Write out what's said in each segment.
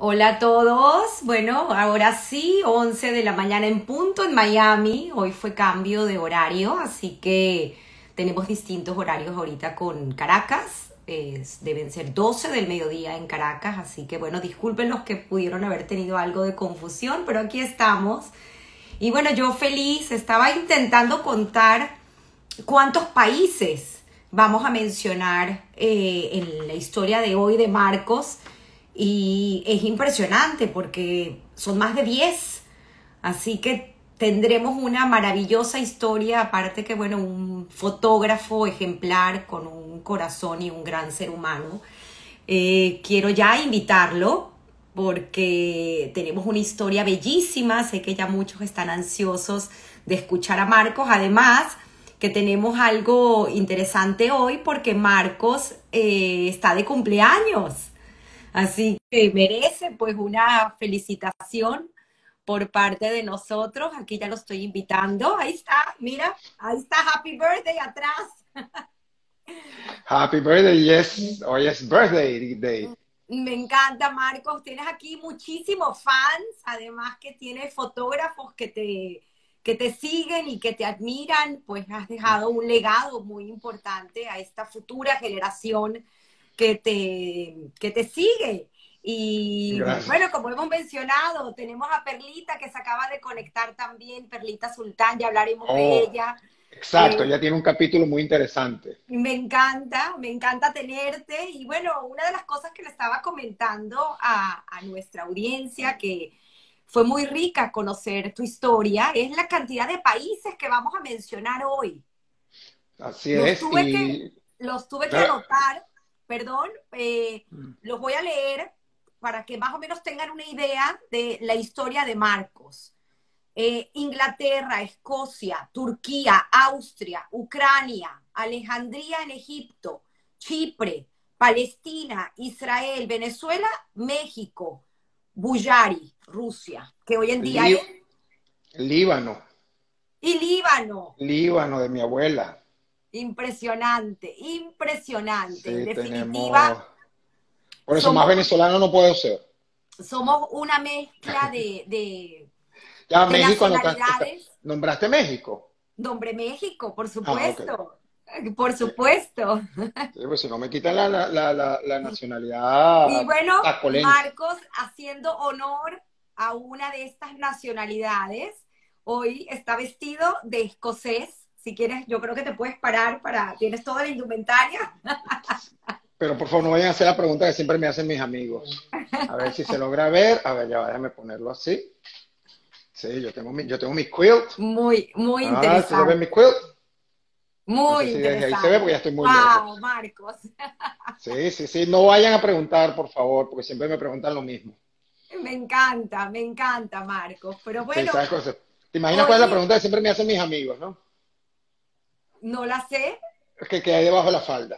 Hola a todos. Bueno, ahora sí, 11 de la mañana en punto en Miami. Hoy fue cambio de horario, así que tenemos distintos horarios ahorita con Caracas. Deben ser 12 del mediodía en Caracas, así que bueno, disculpen los que pudieron haber tenido algo de confusión, pero aquí estamos. Y bueno, yo feliz, estaba intentando contar cuántos países vamos a mencionar en la historia de hoy de Marcos. Y es impresionante porque son más de 10, así que tendremos una maravillosa historia, aparte que, bueno, un fotógrafo ejemplar con un corazón y un gran ser humano. Quiero ya invitarlo porque tenemos una historia bellísima, sé que ya muchos están ansiosos de escuchar a Marcos, además que tenemos algo interesante hoy porque Marcos está de cumpleaños. Así que merece pues una felicitación por parte de nosotros. Aquí ya lo estoy invitando. Ahí está, mira, ahí está Happy Birthday atrás. Happy birthday, yes. Hoy es birthday day. Me encanta, Marcos. Tienes aquí muchísimos fans, además que tienes fotógrafos que te siguen y que te admiran, pues has dejado un legado muy importante a esta futura generación que te sigue. Y Gracias. bueno, como hemos mencionado, tenemos a Perlita que se acaba de conectar también, Perlita Sultán, ya hablaremos de Oh, ella. exacto, Eh, ya tiene un capítulo muy interesante. me encanta tenerte. Y bueno, una de las cosas que le estaba comentando a nuestra audiencia, que fue muy rica conocer tu historia, es la cantidad de países que vamos a mencionar hoy. Así Los es, tuve que, y los tuve que anotar, perdón, los voy a leer para que más o menos tengan una idea de la historia de Marcos. Inglaterra, Escocia, Turquía, Austria, Ucrania, Alejandría en Egipto, Chipre, Palestina, Israel, Venezuela, México, Buyari, Rusia, que hoy en día es, Lí- Líbano, y Líbano. Líbano de mi abuela. Impresionante, impresionante. En Sí, definitiva, tenemos. Por eso más somos, venezolano no puedo ser. somos una mezcla de, Ya, de México, nacionalidades. ¿nombraste México? Nombre México, por Ah, ok. supuesto, por Sí, supuesto. sí, pues si no me quitan la nacionalidad Y bueno, tacolense. Marcos, haciendo honor a una de estas nacionalidades, hoy está vestido de escocés. Si quieres, yo creo que te puedes parar tienes toda la indumentaria. Pero por favor no vayan a hacer la pregunta que siempre me hacen mis amigos. A ver si se logra ver. A ver, ya va, déjame ponerlo así. Sí, yo tengo mi quilt. Muy, muy Ah, si se ve interesante. mi quilt. No Muy sé si desde ahí se ve porque ya interesante. estoy muy Wow, lejos. Marcos. Sí, sí, sí. No vayan a preguntar, por favor, porque siempre me preguntan lo mismo. Me encanta, Marcos. Pero Sí, bueno, ¿sabes cosas? ¿Te imaginas cuál es la hoy pregunta que siempre me hacen mis amigos, no? no la sé. ¿Qué hay debajo de la falda?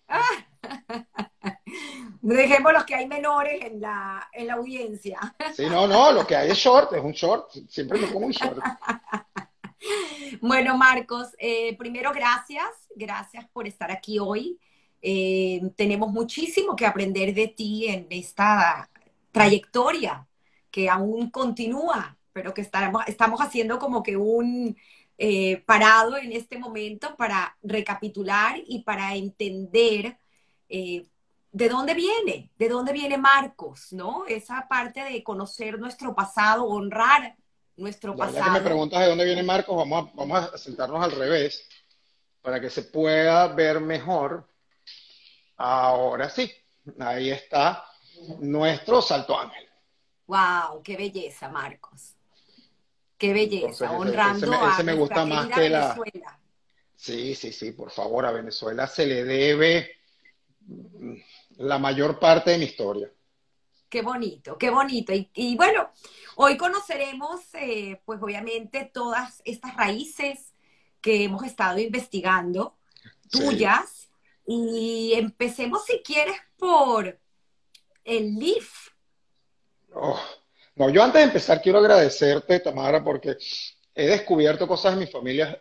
Dejemos los que hay menores en la audiencia. Sí, no, no, lo que hay es short, es un short. Siempre me pongo un short. Bueno, Marcos, primero gracias por estar aquí hoy. Tenemos muchísimo que aprender de ti en esta trayectoria que aún continúa, pero que estamos haciendo como que un parado en este momento para recapitular y para entender eh, de dónde viene Marcos, ¿no? Esa parte de conocer nuestro pasado, honrar nuestro Ya que me pasado. preguntas de dónde viene Marcos, vamos a sentarnos al revés para que se pueda ver mejor. Ahora sí, ahí está nuestro Salto Ángel. ¡Wow! ¡Qué belleza, Marcos! ¡Qué Entonces, belleza! ese Honrando me, a ese me nuestra gusta más querida que la... Venezuela. Sí, sí, sí, por favor, a Venezuela se le debe la mayor parte de mi historia. ¡Qué bonito! ¡Qué bonito! Y bueno, hoy conoceremos, pues obviamente, todas estas raíces que hemos estado investigando, Sí. tuyas, y empecemos, si quieres, por el LIF. Oh. No, yo antes de empezar quiero agradecerte, Tamara, porque he descubierto cosas en mi familia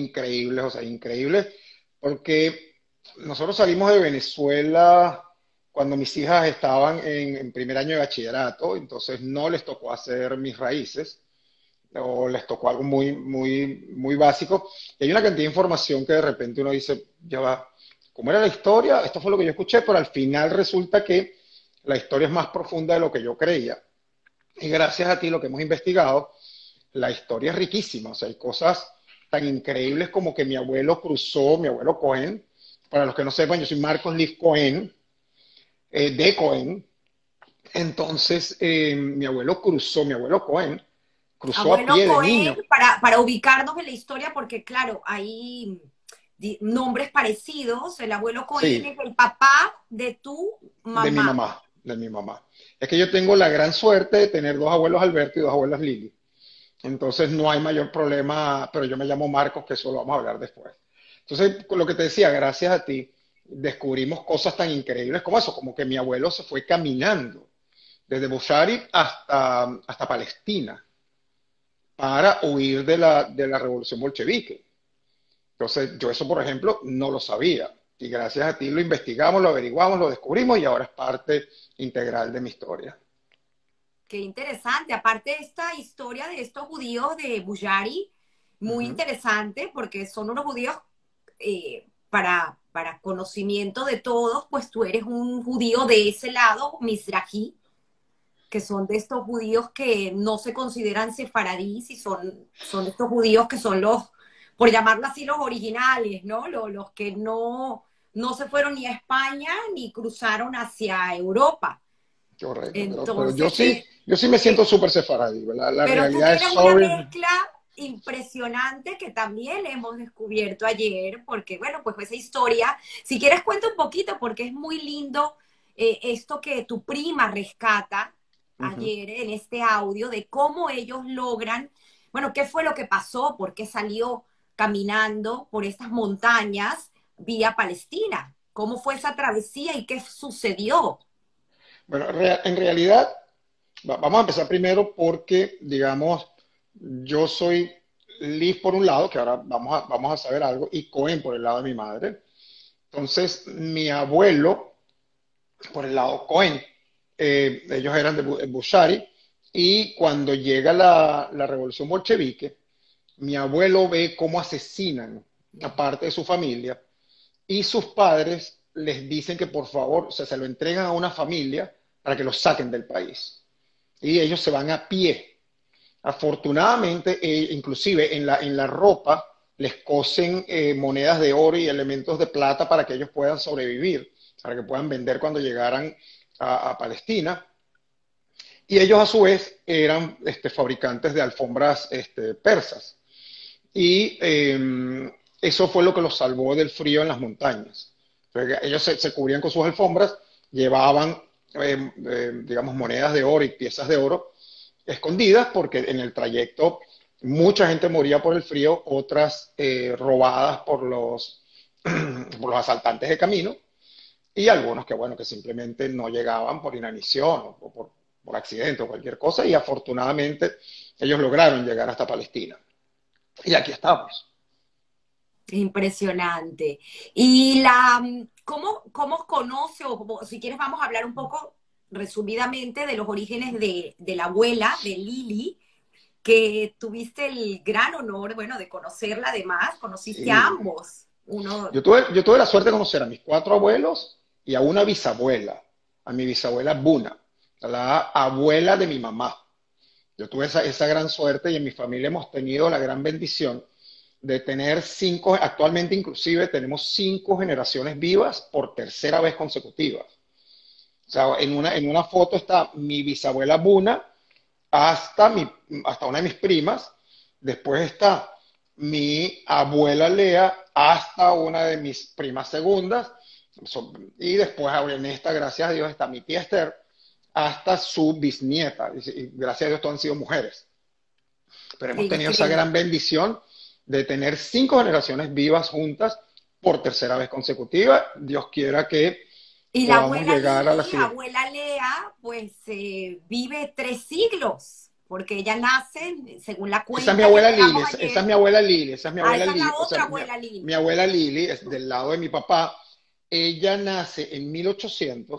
increíbles, o sea, increíbles, porque nosotros salimos de Venezuela cuando mis hijas estaban en primer año de bachillerato, entonces no les tocó hacer mis raíces, o les tocó algo muy básico. Y hay una cantidad de información que de repente uno dice, ya va, ¿cómo era la historia? Esto fue lo que yo escuché, pero al final resulta que la historia es más profunda de lo que yo creía. Y gracias a ti, lo que hemos investigado, la historia es riquísima. O sea, hay cosas tan increíbles como que mi abuelo cruzó, mi abuelo Cohen, para los que no sepan, yo soy Marcos Liv Cohen, de Cohen. Entonces, mi abuelo Cohen, cruzó a Abuelo pie de Cohen, niño. para ubicarnos en la historia, porque claro, hay nombres parecidos. El abuelo Cohen Sí, es el papá de tu de mi mamá. mamá, de mi mamá. Es que yo tengo la gran suerte de tener dos abuelos Alberto y dos abuelas Lili. Entonces no hay mayor problema, pero yo me llamo Marcos, que eso lo vamos a hablar después. Entonces, con lo que te decía, gracias a ti, descubrimos cosas tan increíbles como eso, como que mi abuelo se fue caminando desde Bushari hasta Palestina para huir de la revolución bolchevique. Entonces, yo eso, por ejemplo, no lo sabía. Y gracias a ti lo investigamos, lo averiguamos, lo descubrimos y ahora es parte integral de mi historia. Qué interesante. Aparte de esta historia de estos judíos de Bujari, muy Ujú. interesante porque son unos judíos para conocimiento de todos, pues tú eres un judío de ese lado, Mizrahi, que son de estos judíos que no se consideran sefaradís y son estos judíos que son los, por llamarlo así, los originales, ¿no? Los que no se fueron ni a España ni cruzaron hacia Europa. Correcto, pero Entonces, yo sí me siento eh, súper sefaradí, ¿verdad? La pero tú realidad es tienes una sobre. mezcla impresionante que también hemos descubierto ayer, porque bueno, pues esa historia, si quieres cuenta un poquito, porque es muy lindo esto que tu prima rescata Ujú. ayer en este audio de cómo ellos logran, bueno, qué fue lo que pasó, por qué salió caminando por estas montañas vía Palestina, cómo fue esa travesía y qué sucedió. Bueno, en realidad, vamos a empezar primero porque, digamos, yo soy Liz por un lado, que ahora vamos a saber algo, y Cohen por el lado de mi madre. Entonces, mi abuelo, por el lado Cohen, ellos eran de Bushari, y cuando llega la revolución bolchevique, mi abuelo ve cómo asesinan a parte de su familia y sus padres les dicen que por favor, o sea, se lo entregan a una familia para que lo saquen del país. Y ellos se van a pie. Afortunadamente, inclusive en la ropa les cosen monedas de oro y elementos de plata para que ellos puedan sobrevivir, para que puedan vender cuando llegaran a Palestina. Y ellos a su vez eran fabricantes de alfombras persas. Y eso fue lo que los salvó del frío en las montañas. Entonces, ellos se cubrían con sus alfombras, llevaban, digamos, monedas de oro y piezas de oro escondidas, porque en el trayecto mucha gente moría por el frío, otras robadas por los asaltantes de camino, y algunos que, bueno, que simplemente no llegaban por inanición o por accidente o cualquier cosa, y afortunadamente ellos lograron llegar hasta Palestina. Y aquí estamos. Impresionante. ¿Cómo conoce, o si quieres vamos a hablar un poco resumidamente de los orígenes de la abuela, de Lili, que tuviste el gran honor, bueno, de conocerla además, conociste a Sí. ambos. Uno, Yo tuve la suerte de conocer a mis cuatro abuelos y a una bisabuela, a mi bisabuela Buna, a la abuela de mi mamá. Yo tuve esa gran suerte y en mi familia hemos tenido la gran bendición de tener cinco, actualmente inclusive tenemos cinco generaciones vivas por tercera vez consecutiva. O sea, en una foto está mi bisabuela Buna hasta una de mis primas, después está mi abuela Lea hasta una de mis primas segundas, y después en esta, gracias a Dios, está mi tía Esther hasta su bisnieta, y gracias a Dios todas han sido mujeres. Pero qué hemos tenido esa increíble. gran bendición de tener cinco generaciones vivas juntas por tercera vez consecutiva. Dios quiera que Y la podamos abuela llegar a la Lili, siguiente. abuela Lea, pues vive 3 siglos, porque ella nace, según la Esa es mi cuenta que abuela Lili, pegamos esa es ayer. mi abuela Lili, esa es mi Ah, abuela esa es Lili, la o sea, otra mi, abuela mi Lili. abuela Lili es del lado de mi papá. Ella nace en 1800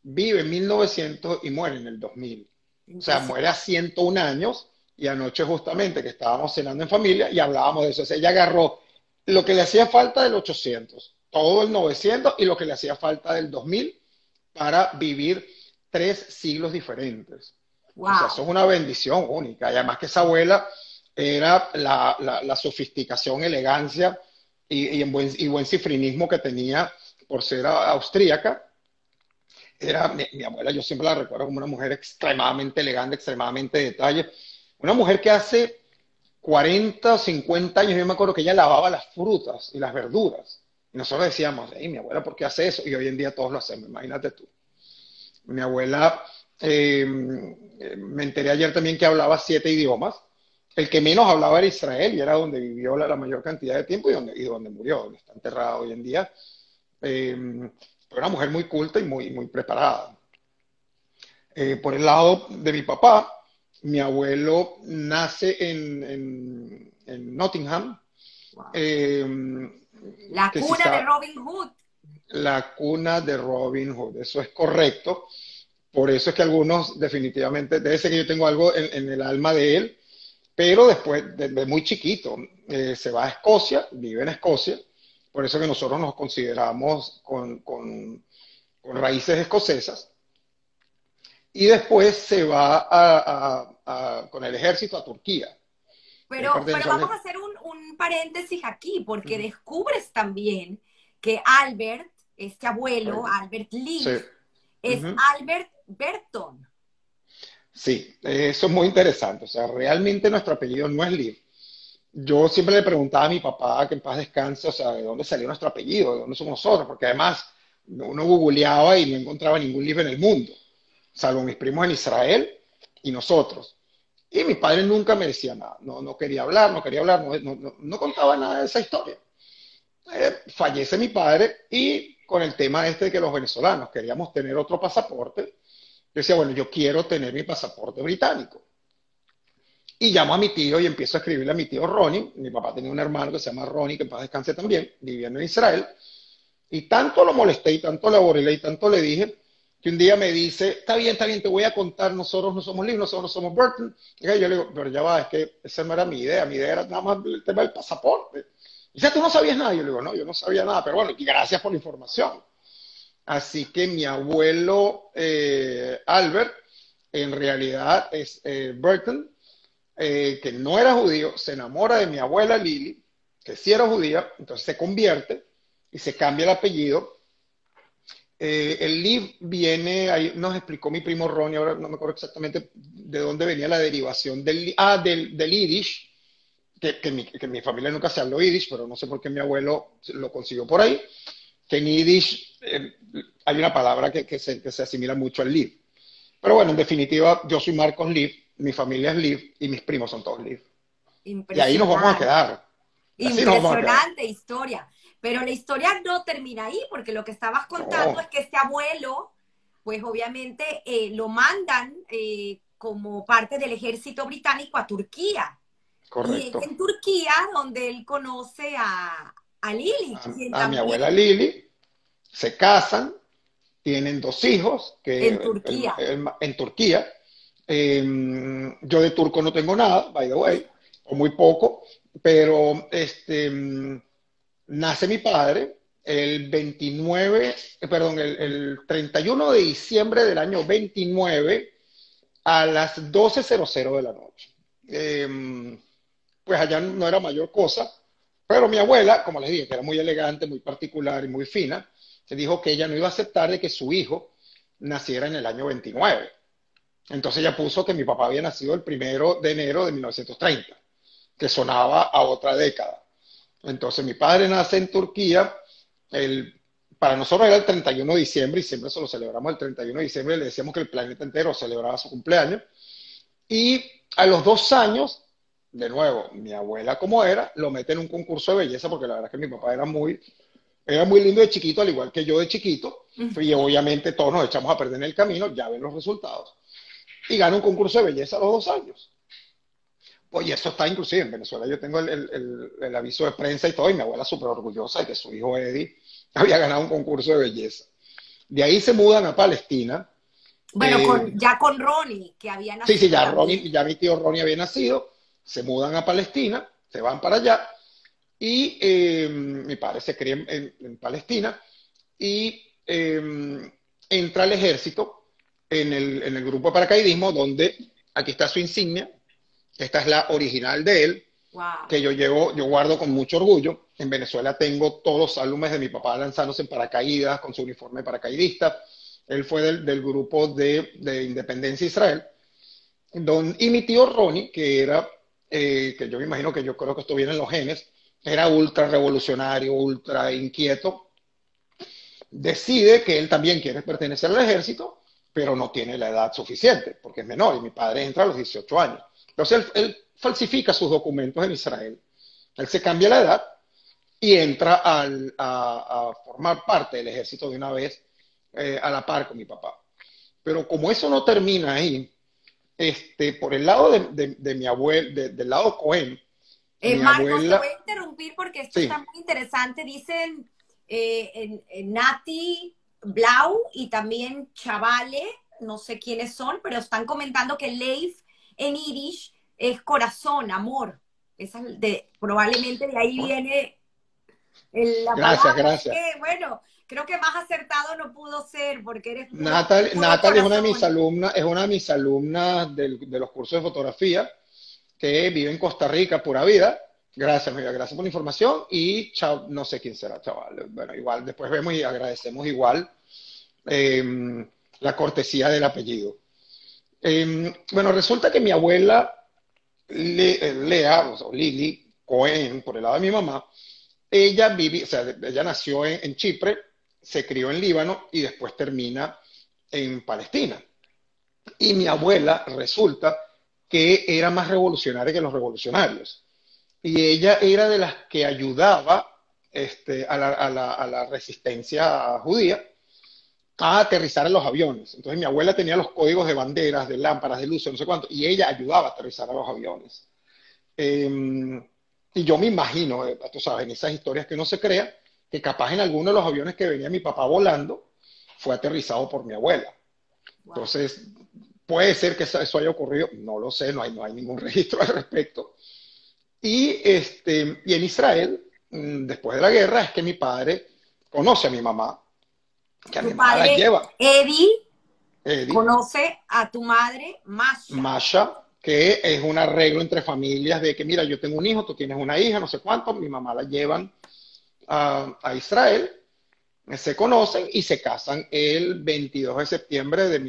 vive en 1900 y muere en el 2000. O sea, muere a Impresionante. 101 años y anoche justamente que estábamos cenando en familia y hablábamos de eso. O sea, ella agarró lo que le hacía falta del 800, todo el 900 y lo que le hacía falta del 2000 para vivir 3 siglos diferentes. O sea, eso Wow. es una bendición única. Y además que esa abuela era la sofisticación, elegancia y buen cifrinismo que tenía por ser austríaca. Era mi abuela, yo siempre la recuerdo como una mujer extremadamente elegante, extremadamente de detalle. Una mujer que hace 40 o 50 años, yo me acuerdo que ella lavaba las frutas y las verduras. Y nosotros decíamos, hey, mi abuela, ¿por qué hace eso? Y hoy en día todos lo hacemos, imagínate tú. Mi abuela, me enteré ayer también que hablaba 7 idiomas. El que menos hablaba era Israel y era donde vivió la mayor cantidad de tiempo y donde murió, donde está enterrada hoy en día. Pero una mujer muy culta y muy preparada. Por el lado de mi papá, mi abuelo nace en Nottingham, Wow. eh, La que si cuna de está Robin Hood. la cuna de Robin Hood. Eso es correcto. Por eso es que algunos definitivamente, debe ser que yo tengo algo en el alma de él, pero después, desde muy chiquito, se va a Escocia, vive en Escocia, por eso que nosotros nos consideramos con raíces escocesas, y después se va con el ejército a Turquía. Él Pero perteneció vamos al... a hacer un paréntesis aquí, porque Ujú. descubres también que Albert, este abuelo, Correcto. Albert Sí. Leaf, es Ujú. Albert Berton. Sí, eso es muy interesante. O sea, realmente nuestro apellido no es Lee. Yo siempre le preguntaba a mi papá, que en paz descanse, o sea, de dónde salió nuestro apellido, de dónde somos nosotros, porque además uno googleaba y no encontraba ningún libro en el mundo, salvo mis primos en Israel y nosotros. Y mi padre nunca me decía nada, no quería hablar, no contaba nada de esa historia. Fallece mi padre y con el tema este de que los venezolanos queríamos tener otro pasaporte, yo decía, bueno, yo quiero tener mi pasaporte británico. Y llamo a mi tío y empiezo a escribirle a mi tío Ronnie. Mi papá tenía un hermano que se llama Ronnie, que en paz descanse también, viviendo en Israel. Y tanto lo molesté y tanto le aborré y tanto le dije que un día me dice, está bien, te voy a contar, nosotros no somos Lee, nosotros no somos Burton. Y yo le digo, pero ya va, es que esa no era mi idea era nada más el tema del pasaporte. Y dice, ¿tú no sabías nada? Yo le digo, no, yo no sabía nada, pero bueno, y gracias por la información. Así que mi abuelo Albert, en realidad es Burton, que no era judío, se enamora de mi abuela Lili, que sí era judía, entonces se convierte y se cambia el apellido. El Liv viene, ahí nos explicó mi primo Ronnie, ahora no me acuerdo exactamente de dónde venía la derivación del Yiddish, que mi familia nunca se habló Yiddish, pero no sé por qué mi abuelo lo consiguió por ahí, que en Yiddish hay una palabra que se asimila mucho al Liv. Pero bueno, en definitiva, yo soy Marcos Liv, mi familia es Liv y mis primos son todos Liv. Y ahí nos vamos a Impresionante, quedar. Y así nos vamos a quedar. impresionante historia. Pero la historia no termina ahí, porque lo que estabas contando es No, que este abuelo, pues obviamente lo mandan como parte del ejército británico a Turquía. Y es correcto. en Turquía donde él conoce a Lily, quien A mi abuela también Lili, se casan, tienen 2 hijos en Turquía. en Turquía. Yo de turco no tengo nada, by the way, o muy poco, pero nace mi padre el 29, perdón, el 31 de diciembre del año 29 a las 12:00 de la noche. Pues allá no era mayor cosa, pero mi abuela, como les dije, que era muy elegante, muy particular y muy fina, se dijo que ella no iba a aceptar de que su hijo naciera en el año 29. Entonces ella puso que mi papá había nacido el 1 de enero de 1930, que sonaba a otra década. Entonces mi padre nace en Turquía, para nosotros era el 31 de diciembre y siempre se lo celebramos el 31 de diciembre, le decíamos que el planeta entero celebraba su cumpleaños. Y a los 2 años, de nuevo, mi abuela como era, lo mete en un concurso de belleza, porque la verdad es que mi papá era muy lindo de chiquito, al igual que yo de chiquito, y obviamente todos nos echamos a perder en el camino, ya ven los resultados, y gana un concurso de belleza a los 2 años. Pues y eso está inclusive en Venezuela, yo tengo el aviso de prensa y todo, y mi abuela súper orgullosa de que su hijo Eddie había ganado un concurso de belleza. De ahí se mudan a Palestina. Bueno, Eh, ya con Ronnie, que había sí, sí, nacido ya, también. ya mi tío Ronnie había nacido, se mudan a Palestina, se van para allá, y mi padre se cría en Palestina, y entra al ejército en el grupo de paracaidismo, donde aquí está su insignia. Esta es la original de él, Wow. que yo guardo con mucho orgullo. En Venezuela tengo todos los álbumes de mi papá lanzándose en paracaídas con su uniforme de paracaidista. Él fue del grupo de Independencia Israel. Y mi tío Ronnie, que yo me imagino que yo creo que esto viene en los genes, era ultra revolucionario, ultra inquieto, decide que él también quiere pertenecer al ejército, pero no tiene la edad suficiente, porque es menor, y mi padre entra a los 18 años. Entonces él falsifica sus documentos en Israel, él se cambia la edad y entra a formar parte del ejército de una vez, a la par con mi papá. Pero como eso no termina ahí, por el lado de mi abuela, del lado Cohen, mi Marcos, te abuela, voy a interrumpir porque esto está sí, muy interesante. Dicen en Nati Blau y también Chavale, no sé quiénes son, pero están comentando que Leif en Irish es corazón, amor. Probablemente de ahí viene la gracias, palabra. Así gracias. que, bueno, creo que más acertado no pudo ser porque eres puro, puro Natalie corazón. es una de mis alumnas de los cursos de fotografía, que vive en Costa Rica, pura vida. Gracias, amiga, gracias por la información. Y chao, no sé quién será, chaval. Bueno, igual, después vemos y agradecemos igual la cortesía del apellido. Bueno, resulta que mi abuela, Lea, o Lili Cohen, por el lado de mi mamá, o sea, ella nació en Chipre, se crió en Líbano y después termina en Palestina. Y mi abuela resulta que era más revolucionaria que los revolucionarios. Y ella era de las que ayudaba, a la resistencia judía a aterrizar en los aviones. Entonces mi abuela tenía los códigos de banderas, de lámparas, de luces, no sé cuánto, y ella ayudaba a aterrizar a los aviones. Y yo me imagino, tú sabes, en esas historias que no se crea, que capaz en alguno de los aviones que venía mi papá volando, fue aterrizado por mi abuela. Wow. Entonces, puede ser que eso haya ocurrido, no lo sé, no hay ningún registro al respecto. Y en Israel, después de la guerra, es que mi padre conoce a mi mamá, que a mi Tu mamá la padre, lleva, Eddie, Eddie, conoce a tu madre, Masha. Masha, que es un arreglo entre familias de que, mira, yo tengo un hijo, tú tienes una hija, no sé cuánto, mi mamá la llevan a Israel, se conocen y se casan el 22 de septiembre de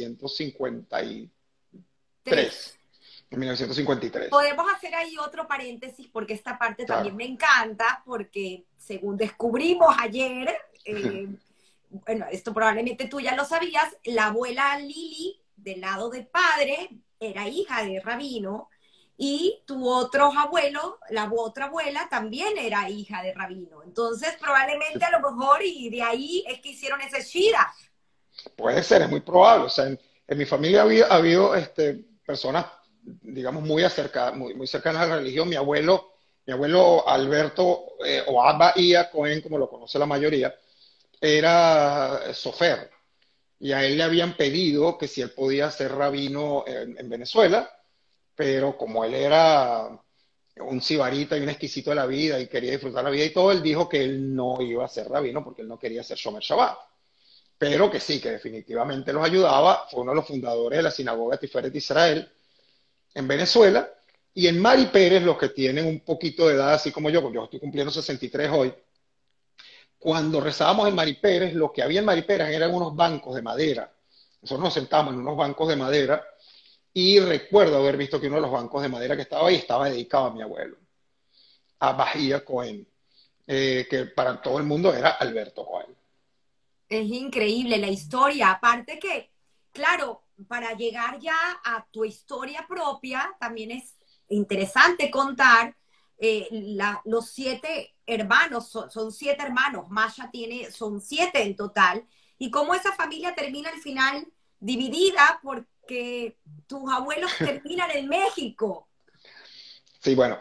1953. Tres. En 1953, Podemos hacer ahí otro paréntesis porque esta parte también claro. me encanta, porque según descubrimos ayer, eh, bueno, esto probablemente tú ya lo sabías, la abuela Lili, del lado de padre, era hija de rabino, y tu otro abuelo, la otra abuela, también era hija de rabino. Entonces, probablemente a lo mejor, y de ahí es que hicieron ese shida. Puede ser, es muy probable. O sea, en mi familia ha habido personas, digamos, muy acercadas, muy cercanas a la religión. Mi abuelo Alberto, o Abba Ia Cohen, como lo conoce la mayoría, era sofer. Y a él le habían pedido que si él podía ser rabino en Venezuela, pero como él era un sibarita y un exquisito de la vida y quería disfrutar la vida y todo, él dijo que él no iba a ser rabino porque él no quería ser Shomer Shabbat, pero que sí, que definitivamente los ayudaba. Fue uno de los fundadores de la sinagoga Tiferet Israel en Venezuela. Y en Mari Pérez, los que tienen un poquito de edad, así como yo estoy cumpliendo 63 hoy, cuando rezábamos en Mari Pérez, lo que había en Mari Pérez eran unos bancos de madera. Nosotros nos sentamos en unos bancos de madera, y recuerdo haber visto que uno de los bancos de madera que estaba ahí estaba dedicado a mi abuelo, a Bahía Cohen, que para todo el mundo era Alberto Cohen. Es increíble la historia. Aparte que, claro, para llegar ya a tu historia propia, también es interesante contar los siete hermanos, son siete hermanos, Masha tiene, son siete en total, y cómo esa familia termina al final dividida porque tus abuelos terminan en México. Sí, bueno,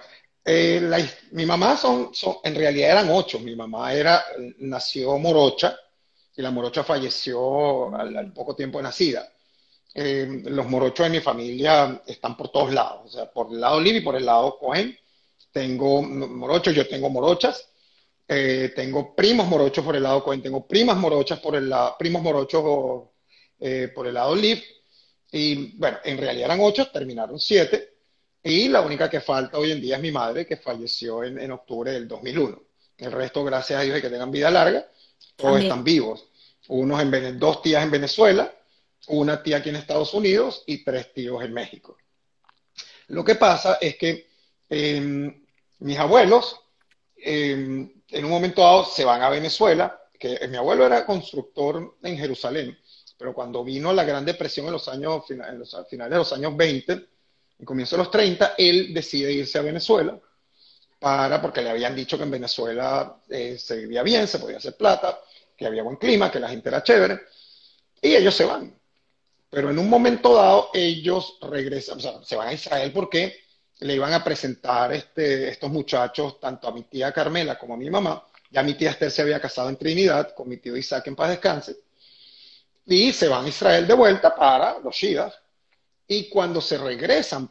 mi mamá en realidad eran ocho. Mi mamá nació morocha, y la morocha falleció al poco tiempo de nacida. Los morochos de mi familia están por todos lados, o sea, por el lado Liv y por el lado Cohen. Tengo morochos, yo tengo morochas, tengo primos morochos por el lado Cohen, tengo primas morochas por el lado, primos morochos por el lado Liv. Y bueno, en realidad eran 8, terminaron 7. Y la única que falta hoy en día es mi madre, que falleció en octubre del 2001. El resto, gracias a Dios, y que tengan vida larga, todos están Amén. vivos. Dos tías en Venezuela, una tía aquí en Estados Unidos y 3 tíos en México. Lo que pasa es que mis abuelos, en un momento dado, se van a Venezuela, que mi abuelo era constructor en Jerusalén, pero cuando vino la Gran Depresión en los años, en los finales de los años 20, y comienzo de los 30, él decide irse a Venezuela porque le habían dicho que en Venezuela se vivía bien, se podía hacer plata, que había buen clima, que la gente era chévere, y ellos se van. Pero en un momento dado ellos regresan, o sea, se van a Israel porque le iban a presentar estos muchachos tanto a mi tía Carmela como a mi mamá. Ya mi tía Esther se había casado en Trinidad con mi tío Isaac en paz descanse. Y se van a Israel de vuelta para los Shidas. Y cuando se regresan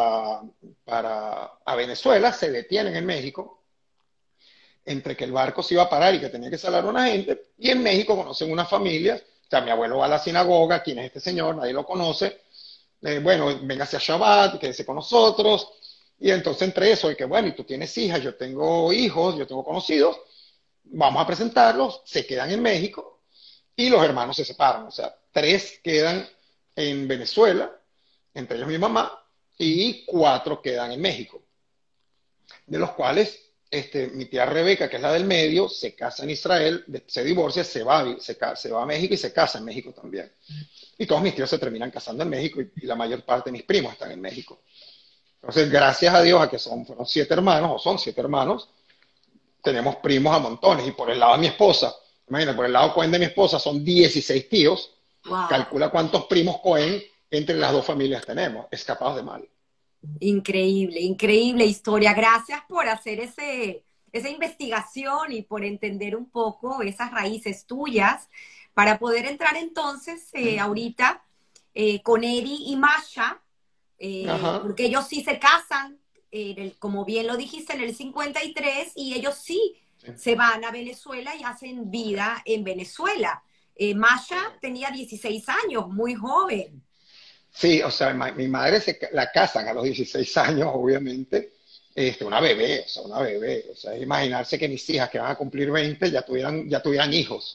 a Venezuela, se detienen en México, entre que el barco se iba a parar y que tenía que salir una gente, y en México conocen una familia. O sea, mi abuelo va a la sinagoga, ¿quién es este señor? Nadie lo conoce. Bueno, véngase a Shabbat, quédese con nosotros. Y entonces entre eso, de que bueno, y tú tienes hijas, yo tengo hijos, yo tengo conocidos, vamos a presentarlos, se quedan en México y los hermanos se separan. O sea, 3 quedan en Venezuela, entre ellos mi mamá, y 4 quedan en México, de los cuales mi tía Rebeca, que es la del medio, se casa en Israel, se divorcia, se va a México y se casa en México también. Y todos mis tíos se terminan casando en México y la mayor parte de mis primos están en México. Entonces, gracias a Dios a que fueron 7 hermanos, o son 7 hermanos, tenemos primos a montones. Y por el lado de mi esposa, imagínate, por el lado Cohen de mi esposa son 16 tíos. Wow. Calcula cuántos primos Cohen entre las dos familias tenemos, escapados de mal. Increíble, increíble historia. Gracias por hacer esa investigación y por entender un poco esas raíces tuyas para poder entrar entonces ahorita con Eri y Masha, Ajá. porque ellos sí se casan, como bien lo dijiste, en el 53 y ellos sí Sí, se van a Venezuela y hacen vida en Venezuela. Masha correcto. tenía 16 años, muy joven. Sí, o sea, mi madre la casan a los 16 años, obviamente. Una bebé, o sea, una bebé. O sea, imaginarse que mis hijas que van a cumplir 20 ya tuvieran hijos.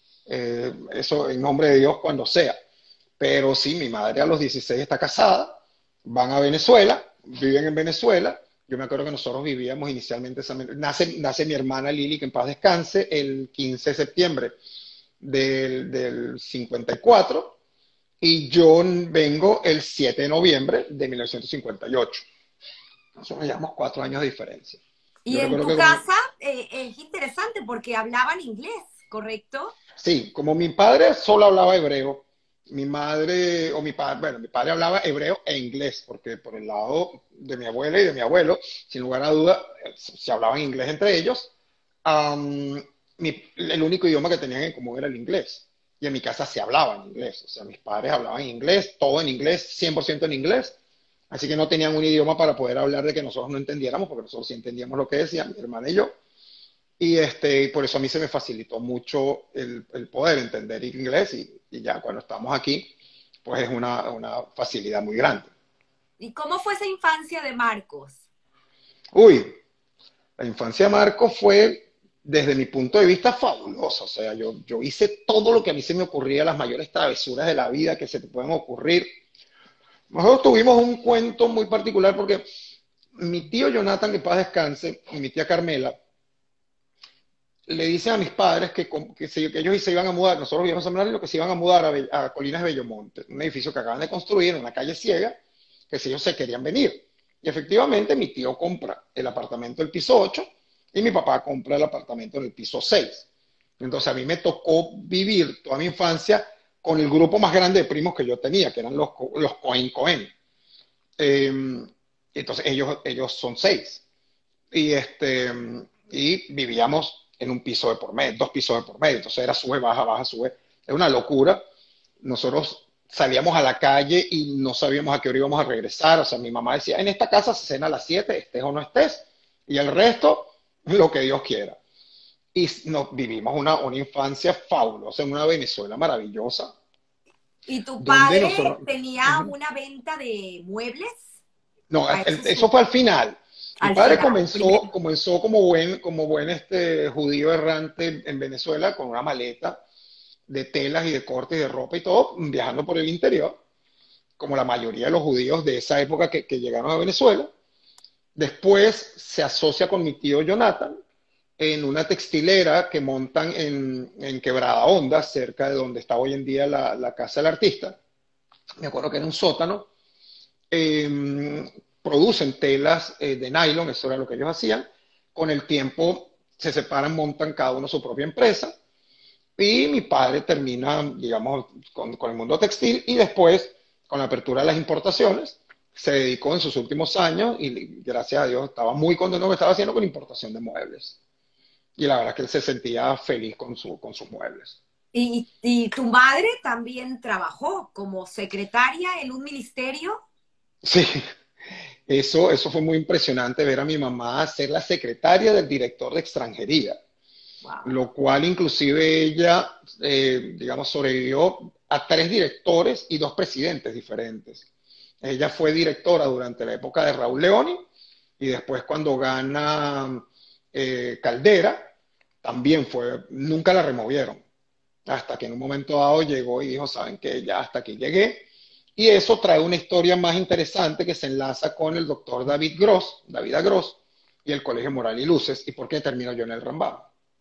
Eso en nombre de Dios cuando sea. Pero sí, mi madre a los 16 está casada, van a Venezuela, viven en Venezuela. Yo me acuerdo que nosotros vivíamos inicialmente, nace mi hermana Lili, que en paz descanse, el 15 de septiembre del 54 y yo vengo el 7 de noviembre de 1958. Nosotros llevamos 4 años de diferencia. Y Yo en recuerdo tu que casa es interesante porque hablaban inglés, ¿correcto? sí, como mi padre solo hablaba hebreo, mi madre o mi padre, bueno, mi padre hablaba hebreo e inglés, porque por el lado de mi abuela y de mi abuelo, sin lugar a duda, se hablaban inglés entre ellos. Am, el único idioma que tenían en común era el inglés. Y en mi casa se hablaba en inglés. O sea, mis padres hablaban inglés, todo en inglés, 100% en inglés. Así que no tenían un idioma para poder hablar de que nosotros no entendiéramos, porque nosotros sí entendíamos lo que decían, mi hermana y yo. Y por eso a mí se me facilitó mucho el poder entender inglés y ya cuando estamos aquí, pues es una facilidad muy grande. ¿Y cómo fue esa infancia de Marcos? Uy, la infancia de Marco fue, desde mi punto de vista, fabulosa. O sea, yo hice todo lo que a mí se me ocurría, las mayores travesuras de la vida que se te pueden ocurrir. Nosotros tuvimos un cuento muy particular porque mi tío Jonathan, que paz descanse, y mi tía Carmela, le dicen a mis padres que ellos se iban a mudar, nosotros vivíamos en San que se iban a mudar a Colinas de Bellomonte, un edificio que acaban de construir en una calle ciega, que si ellos se querían venir. Y efectivamente mi tío compra el apartamento del piso 8 y mi papá compra el apartamento en el piso 6. Entonces a mí me tocó vivir toda mi infancia con el grupo más grande de primos que yo tenía, que eran los Cohen Cohen. Eh, entonces ellos son 6 y, y vivíamos en un piso de por medio, dos pisos de por medio. Entonces era sube, baja, baja, sube. Era una locura. Nosotros salíamos a la calle y no sabíamos a qué hora íbamos a regresar. O sea, mi mamá decía, en esta casa se cena a las 7, estés o no estés, y el resto, lo que Dios quiera. Y nos vivimos una infancia fabulosa en una Venezuela maravillosa, ¿Y tu donde padre nosotros... tenía una venta de muebles? No, A eso eso sí, fue al final. Mi al padre final, comenzó, primero. comenzó como buen judío errante en Venezuela con una maleta de telas y de cortes y de ropa y todo, viajando por el interior, como la mayoría de los judíos de esa época que llegaron a Venezuela. Después se asocia con mi tío Jonathan en una textilera que montan en Quebrada Honda, cerca de donde está hoy en día la casa del artista. Me acuerdo que era un sótano. Producen telas de nylon, eso era lo que ellos hacían. Con el tiempo se separan, montan cada uno su propia empresa. Y mi padre termina, digamos, con el mundo textil y después, con la apertura de las importaciones, se dedicó en sus últimos años y gracias a Dios estaba muy contento con lo que estaba haciendo con importación de muebles. Y la verdad es que él se sentía feliz con sus muebles. Y tu madre también trabajó como secretaria en un ministerio? Sí, eso fue muy impresionante ver a mi mamá ser la secretaria del director de extranjería, Wow. lo cual inclusive ella, digamos, sobrevivió a tres directores y dos presidentes diferentes. Ella fue directora durante la época de Raúl Leoni y después cuando gana Caldera, también fue, nunca la removieron, hasta que en un momento dado llegó y dijo, saben que ya hasta aquí llegué. Y eso trae una historia más interesante que se enlaza con el doctor David Gross, y el Colegio Moral y Luces, y por qué termino yo en el Rambam.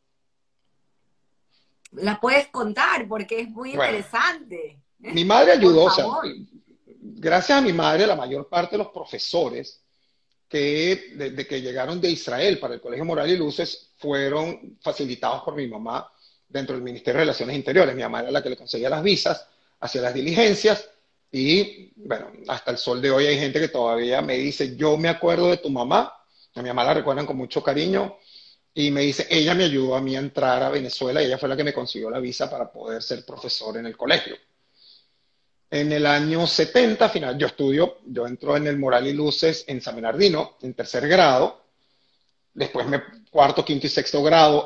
La puedes contar porque es muy Bueno, interesante. mi madre Por ayudó, o sea, favor. gracias a mi madre, la mayor parte de los profesores desde que llegaron de Israel para el Colegio Moral y Luces fueron facilitados por mi mamá dentro del Ministerio de Relaciones Interiores. Mi mamá era la que le conseguía las visas, hacía las diligencias y, bueno, hasta el sol de hoy hay gente que todavía me dice, yo me acuerdo de tu mamá, a mi mamá la recuerdan con mucho cariño y me dice, ella me ayudó a mí a entrar a Venezuela y ella fue la que me consiguió la visa para poder ser profesor en el colegio. En el año 70, final, yo entro en el Moral y Luces en San Bernardino, en tercer grado, después cuarto, quinto y sexto grado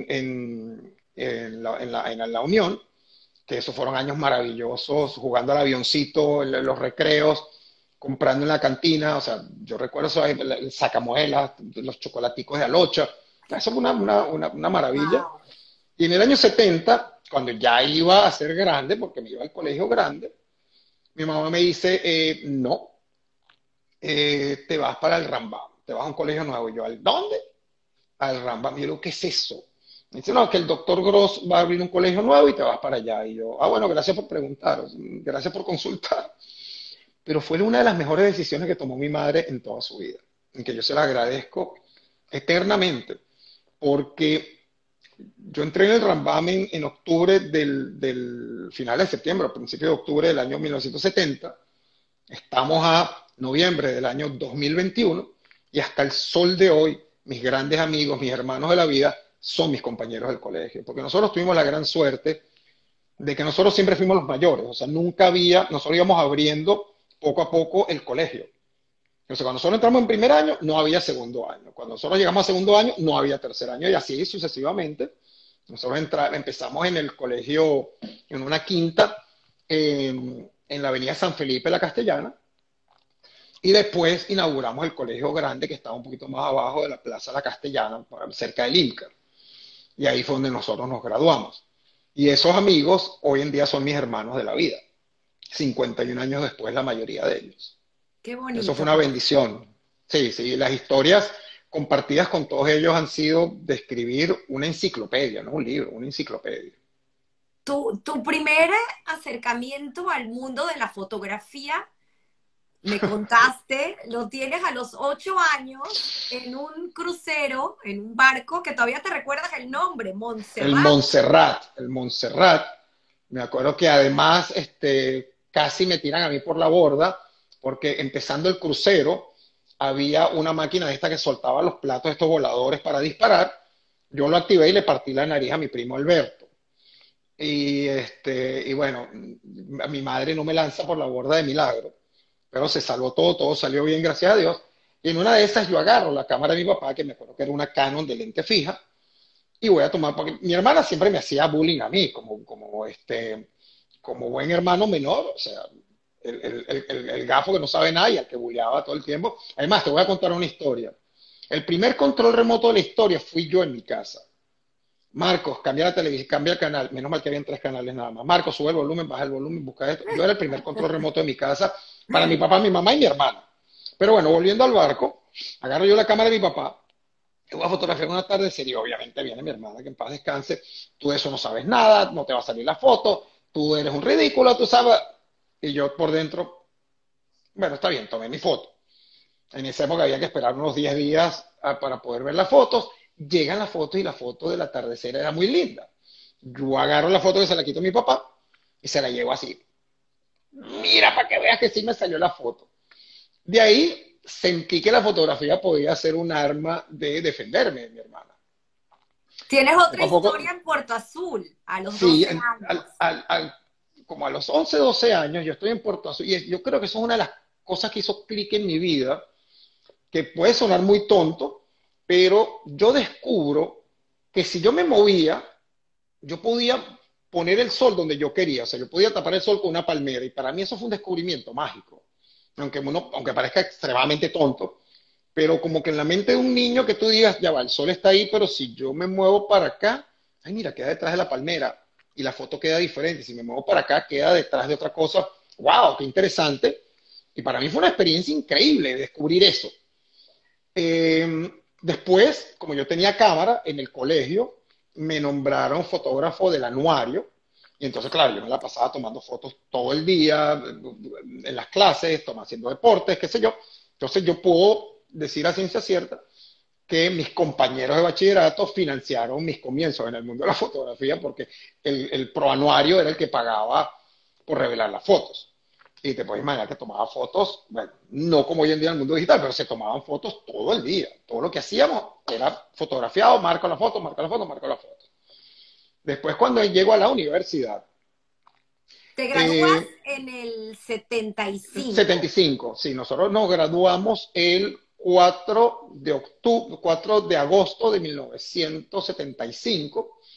en la Unión, que esos fueron años maravillosos, jugando al avioncito, los recreos, comprando en la cantina, o sea, yo recuerdo eso, el sacamuelas, los chocolaticos de Alocha, eso fue una maravilla. Wow. Y en el año 70, cuando ya iba a ser grande, porque me iba al colegio grande, mi mamá me dice, no, te vas para el Rambam, te vas a un colegio nuevo. Y yo, ¿al dónde? Al Rambam. Y yo, ¿qué es eso? Me dice, no, que el doctor Gross va a abrir un colegio nuevo y te vas para allá. Y yo, bueno, gracias por preguntar, gracias por consultar. Pero fue una de las mejores decisiones que tomó mi madre en toda su vida, en que yo se la agradezco eternamente, porque yo entré en el Rambam en octubre del final de septiembre, a principios de octubre del año 1970. Estamos a noviembre del año 2021 y hasta el sol de hoy, mis grandes amigos, mis hermanos de la vida, son mis compañeros del colegio, porque nosotros tuvimos la gran suerte de que nosotros siempre fuimos los mayores, o sea, nosotros íbamos abriendo poco a poco el colegio. Entonces, cuando nosotros entramos en primer año, no había segundo año. Cuando nosotros llegamos a segundo año, no había tercer año, y así sucesivamente. Nosotros empezamos en el colegio, en una quinta, en la avenida San Felipe, la Castellana, y después inauguramos el colegio grande, que estaba un poquito más abajo de la Plaza La Castellana, cerca del INCA. Y ahí fue donde nosotros nos graduamos. Y esos amigos hoy en día son mis hermanos de la vida, 51 años después la mayoría de ellos. Qué Eso fue bonito. una bendición. Sí, sí, las historias compartidas con todos ellos han sido de escribir una enciclopedia, no un libro, una enciclopedia. Tu primer acercamiento al mundo de la fotografía, me contaste, lo tienes a los 8 años en un crucero, en un barco, que todavía te recuerdas el nombre, Montserrat. El Montserrat, me acuerdo que además casi me tiran a mí por la borda, porque empezando el crucero había una máquina de esta que soltaba los platos, estos voladores para disparar, Yo lo activé y le partí la nariz a mi primo Alberto. Y bueno, a mi madre no me lanza por la borda de milagro, pero se salvó todo, todo salió bien, gracias a Dios. Y en una de esas yo agarro la cámara de mi papá, que me acuerdo que era una Canon de lente fija, y voy a tomar, porque mi hermana siempre me hacía bullying a mí, como buen hermano menor, o sea, el gafo que no sabe nada y al que bulleaba todo el tiempo. Además, te voy a contar una historia. El primer control remoto de la historia fui yo en mi casa. Marcos, cambia la televisión, cambia el canal. Menos mal que habían 3 canales nada más. Marcos, sube el volumen, baja el volumen, busca esto. Yo era el primer control remoto de mi casa para mi papá, mi mamá y mi hermana. Pero bueno, volviendo al barco, agarro yo la cámara de mi papá, voy a fotografiar una tarde y obviamente viene mi hermana, que en paz descanse. Tú de eso no sabes nada, no te va a salir la foto, tú eres un ridículo, tú sabes. Y yo por dentro, bueno, está bien, tomé mi foto. En esa época había que esperar unos 10 días para poder ver las fotos. Llegan las fotos y la foto del atardecer era muy linda. Yo agarro la foto que se la quito a mi papá y se la llevo así. Mira, para que veas que sí me salió la foto. De ahí sentí que la fotografía podía ser un arma de defenderme de mi hermana. Tienes otra Poco a poco, historia en Puerto Azul, a los sí, 12 años. como a los 11 12 años, yo estoy en Puerto Azul y yo creo que eso es una de las cosas que hizo clic en mi vida, que puede sonar muy tonto, pero yo descubro que si yo me movía, yo podía poner el sol donde yo quería, o sea, yo podía tapar el sol con una palmera, y para mí eso fue un descubrimiento mágico, aunque parezca extremadamente tonto, pero como que en la mente de un niño que tú digas, ya va, el sol está ahí, pero si yo me muevo para acá, ay, mira, queda detrás de la palmera, y la foto queda diferente, si me muevo para acá, queda detrás de otra cosa, wow, qué interesante, y para mí fue una experiencia increíble descubrir eso. Después, como yo tenía cámara en el colegio, me nombraron fotógrafo del anuario. Y entonces, claro, yo me la pasaba tomando fotos todo el día, en las clases, haciendo deportes, qué sé yo. Entonces yo puedo decir a ciencia cierta que mis compañeros de bachillerato financiaron mis comienzos en el mundo de la fotografía porque el proanuario era el que pagaba por revelar las fotos. Y te puedes imaginar que tomaba fotos, bueno, no como hoy en día en el mundo digital, pero se tomaban fotos todo el día. Todo lo que hacíamos era fotografiado, marco la foto, marco la foto, marco la foto. Después, cuando llego a la universidad, Te gradúas eh, en el 75. 75, sí, nosotros nos graduamos el 4 de agosto de 1975,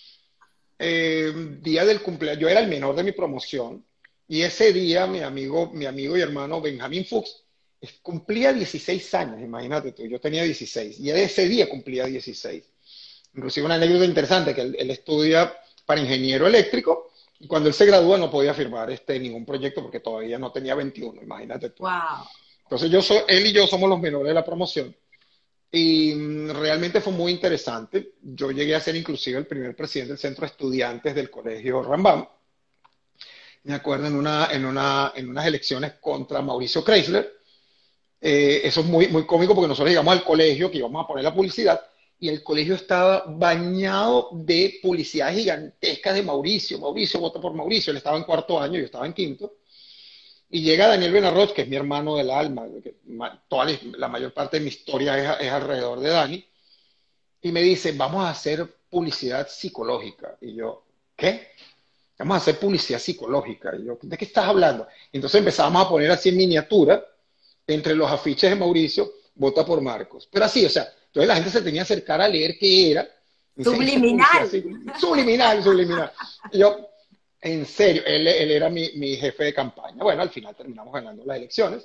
día del cumpleaños. Yo era el menor de mi promoción y ese día mi amigo y hermano Benjamín Fuchs cumplía 16 años, imagínate tú, yo tenía 16 y ese día cumplía 16. Inclusive una anécdota interesante, que él estudia para ingeniero eléctrico y cuando él se gradúa no podía firmar ningún proyecto porque todavía no tenía 21, imagínate tú. Wow. Entonces él y yo somos los menores de la promoción y realmente fue muy interesante. Yo llegué a ser inclusive el primer presidente del centro de estudiantes del colegio Rambam. Me acuerdo en unas elecciones contra Mauricio Chrysler. Eso es muy, muy cómico porque nosotros llegamos al colegio que íbamos a poner la publicidad y el colegio estaba bañado de publicidad gigantesca de Mauricio. Mauricio, vota por Mauricio. Él estaba en cuarto año, yo estaba en quinto. Y llega Daniel Benarroch, que es mi hermano del alma, que la mayor parte de mi historia es alrededor de Dani, y me dice, vamos a hacer publicidad psicológica. Y yo, ¿qué? Vamos a hacer publicidad psicológica. Y yo, ¿de qué estás hablando? Y entonces empezamos a poner así en miniatura, entre los afiches de Mauricio, vota por Marcos. Pero así, o sea, entonces la gente se tenía que acercar a leer qué era. Y dice, eso es publicidad Subliminal. subliminal, subliminal. Y yo, en serio, él era mi jefe de campaña. Bueno, al final terminamos ganando las elecciones.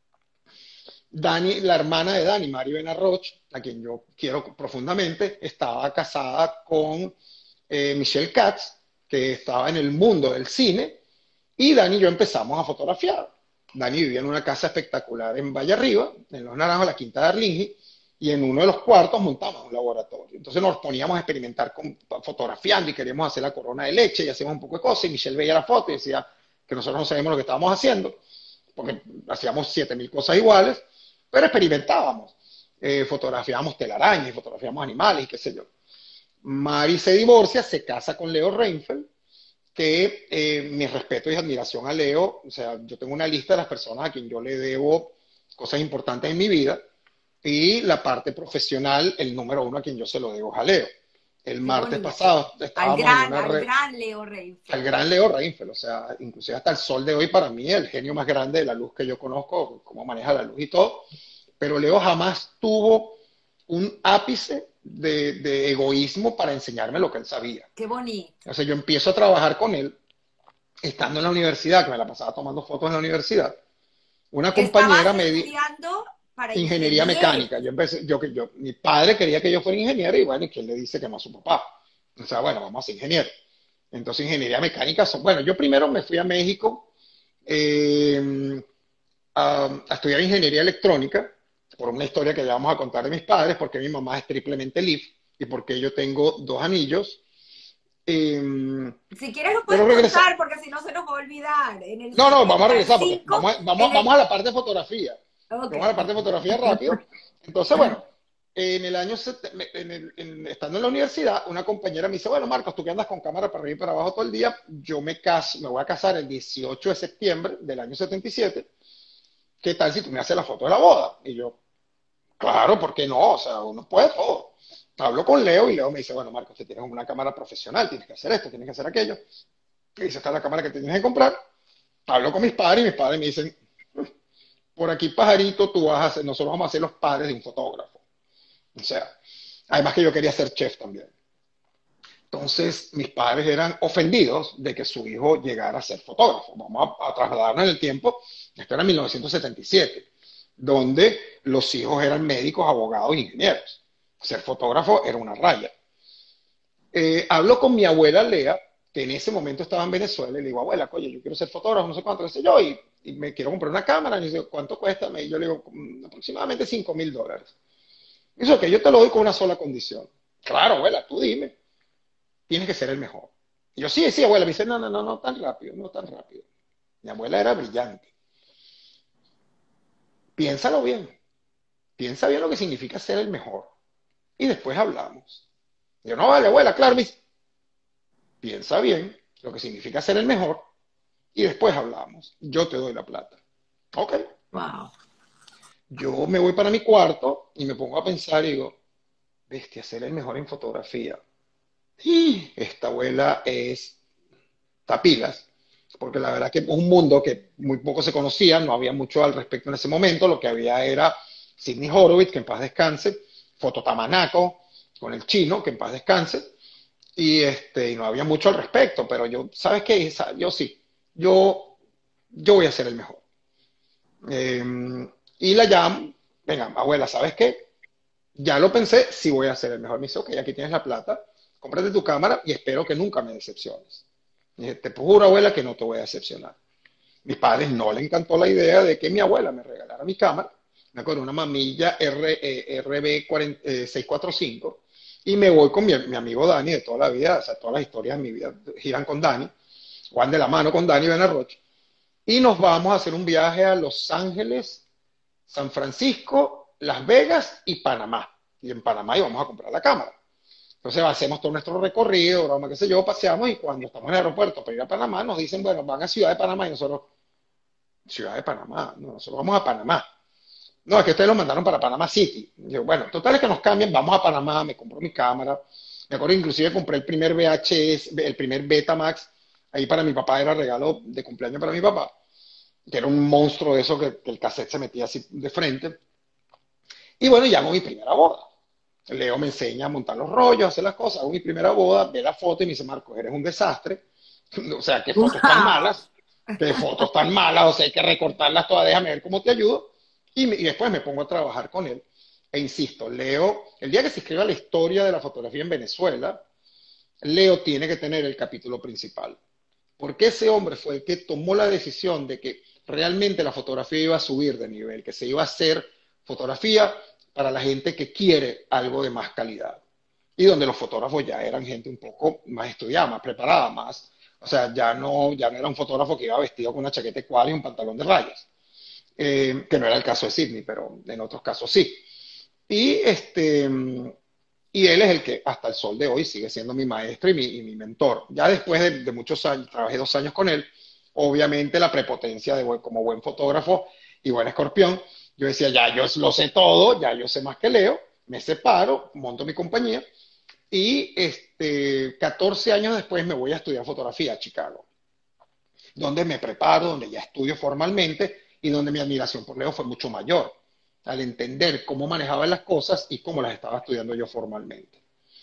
Dani, la hermana de Dani, Mari Benarroch, a quien yo quiero profundamente, estaba casada con Michelle Katz, que estaba en el mundo del cine, y Dani y yo empezamos a fotografiar. Dani vivía en una casa espectacular en Valle Arriba, en Los Naranjos, la Quinta de Arlingi, y en uno de los cuartos montamos un laboratorio. Entonces nos poníamos a experimentar fotografiando y queríamos hacer la corona de leche y hacíamos un poco de cosas, y Michelle veía la foto y decía que nosotros no sabíamos lo que estábamos haciendo, porque hacíamos 7000 cosas iguales, pero experimentábamos. Fotografiábamos telarañas, fotografiábamos animales y qué sé yo. Mari se divorcia, se casa con Leo Reinfeldt, que mi respeto y admiración a Leo, o sea, yo tengo una lista de las personas a quien yo le debo cosas importantes en mi vida, y la parte profesional, el número uno a quien yo se lo debo es a Leo. el Qué martes bonito. pasado estábamos en una Al red, gran Leo al Reinfeldt. gran Leo Reinfeldt, o sea, inclusive hasta el sol de hoy para mí, el genio más grande de la luz que yo conozco, cómo maneja la luz y todo, pero Leo jamás tuvo un ápice de egoísmo para enseñarme lo que él sabía. Qué bonito. O sea, yo empiezo a trabajar con él estando en la universidad, que me la pasaba tomando fotos en la universidad. Una Que estabas compañera me di estudiando para ingeniería ingeniero. mecánica. Mi padre quería que yo fuera ingeniero y bueno, ¿y quién le dice que no a su papá? O sea, bueno, vamos a ser ingeniero. Entonces, ingeniería mecánica bueno, yo primero me fui a México eh, a estudiar ingeniería electrónica, por una historia que ya vamos a contar de mis padres, porque mi mamá es triplemente LIF y porque yo tengo dos anillos. Eh, Si quieres lo puedes pero regresa, contar porque si no se nos va a olvidar. En el no, no, vamos a regresar porque 75, vamos, en el... vamos a la parte de fotografía. Ok. Vamos a la parte de fotografía rápido. Entonces, bueno, en el año, estando en la universidad, una compañera me dice, bueno, Marcos, tú que andas con cámara para arriba y para abajo todo el día, yo me caso, me voy a casar el 18 de septiembre del año 77. ¿Qué tal si tú me haces la foto de la boda? Y yo, claro, ¿por qué no? O sea, uno puede todo. Hablo con Leo y Leo me dice, bueno, Marcos, tú tienes una cámara profesional, tienes que hacer esto, tienes que hacer aquello. Y dice, esta es la cámara que tienes que comprar. Hablo con mis padres y mis padres me dicen, por aquí pajarito, tú vas a hacer, nosotros vamos a ser los padres de un fotógrafo. O sea, además que yo quería ser chef también. Entonces, mis padres eran ofendidos de que su hijo llegara a ser fotógrafo. Vamos a trasladarnos en el tiempo. Esto era 1977, donde los hijos eran médicos, abogados, ingenieros. Ser fotógrafo era una raya. Hablo con mi abuela Lea, que en ese momento estaba en Venezuela, y le digo, abuela, oye, yo quiero ser fotógrafo, no sé cuánto, qué sé yo, y me quiero comprar una cámara. Y dice, ¿cuánto cuesta? Y yo le digo, aproximadamente $5,000. Y dice, ok, yo te lo doy con una sola condición. Claro, abuela, tú dime, tienes que ser el mejor. Y yo, sí, sí, abuela. Me dice, no, no, no, no tan rápido, no tan rápido. Mi abuela era brillante. Piénsalo bien, piensa bien lo que significa ser el mejor. Y después hablamos. Y yo, no, vale, abuela, claro, me dice, piensa bien lo que significa ser el mejor y después hablamos. Yo te doy la plata. Ok. Wow. Yo me voy para mi cuarto y me pongo a pensar y digo, bestia, ser el mejor en fotografía. Y esta abuela es tapilas, porque la verdad que es un mundo que muy poco se conocía, no había mucho al respecto en ese momento, lo que había era Sidney Horowitz, que en paz descanse, Fototamanaco, con el chino, que en paz descanse, y no había mucho al respecto, pero yo, ¿sabes qué? Yo sí, yo voy a ser el mejor. Eh, y la llamo, venga, abuela, ¿sabes qué? Ya lo pensé, sí voy a ser el mejor. Me dice, ok, aquí tienes la plata, cómprate tu cámara y espero que nunca me decepciones. Y dije, te juro, abuela, que no te voy a decepcionar. Mis padres no le encantó la idea de que mi abuela me regalara mi cámara. Me acuerdo, una mamilla RB645. Y me voy con mi amigo Dani de toda la vida, o sea, todas las historias de mi vida giran con Dani, Juan de la mano con Dani Benarroche. Y nos vamos a hacer un viaje a Los Ángeles, San Francisco, Las Vegas y Panamá. Y en Panamá íbamos a comprar la cámara. Entonces hacemos todo nuestro recorrido, broma, qué sé yo, paseamos y cuando estamos en el aeropuerto para ir a Panamá nos dicen, bueno, van a Ciudad de Panamá y nosotros, Ciudad de Panamá, no, nosotros vamos a Panamá. No, es que ustedes lo mandaron para Panamá City. Y yo, bueno, total es que nos cambian, vamos a Panamá, me compro mi cámara. Me acuerdo inclusive compré el primer VHS, el primer Betamax, ahí para mi papá era regalo de cumpleaños para mi papá, que era un monstruo de eso que el cassette se metía así de frente. Y bueno, ya hago mi primera boda. Leo me enseña a montar los rollos, a hacer las cosas, hago mi primera boda, ve la foto y me dice, Marcos, eres un desastre. O sea, Wow. qué fotos tan malas, o sea, hay que recortarlas todas, déjame ver cómo te ayudo. Y después me pongo a trabajar con él. E insisto, Leo, el día que se escriba la historia de la fotografía en Venezuela, Leo tiene que tener el capítulo principal. Porque ese hombre fue el que tomó la decisión de que realmente la fotografía iba a subir de nivel, que se iba a hacer fotografía para la gente que quiere algo de más calidad. Y donde los fotógrafos ya eran gente un poco más estudiada, más preparada, más. O sea, ya no era un fotógrafo que iba vestido con una chaqueta de cuadros y un pantalón de rayas. Que no era el caso de Sidney, pero en otros casos sí. Y, y él es el que hasta el sol de hoy sigue siendo mi maestro y mi mentor. Ya después de muchos años, trabajé 2 años con él, obviamente la prepotencia como buen fotógrafo y buen escorpión, yo decía, ya yo lo sé todo, ya yo sé más que Leo, me separo, monto mi compañía, Y 14 años después me voy a estudiar fotografía a Chicago, donde me preparo, donde ya estudio formalmente y donde mi admiración por Leo fue mucho mayor, al entender cómo manejaba las cosas y cómo las estaba estudiando yo formalmente.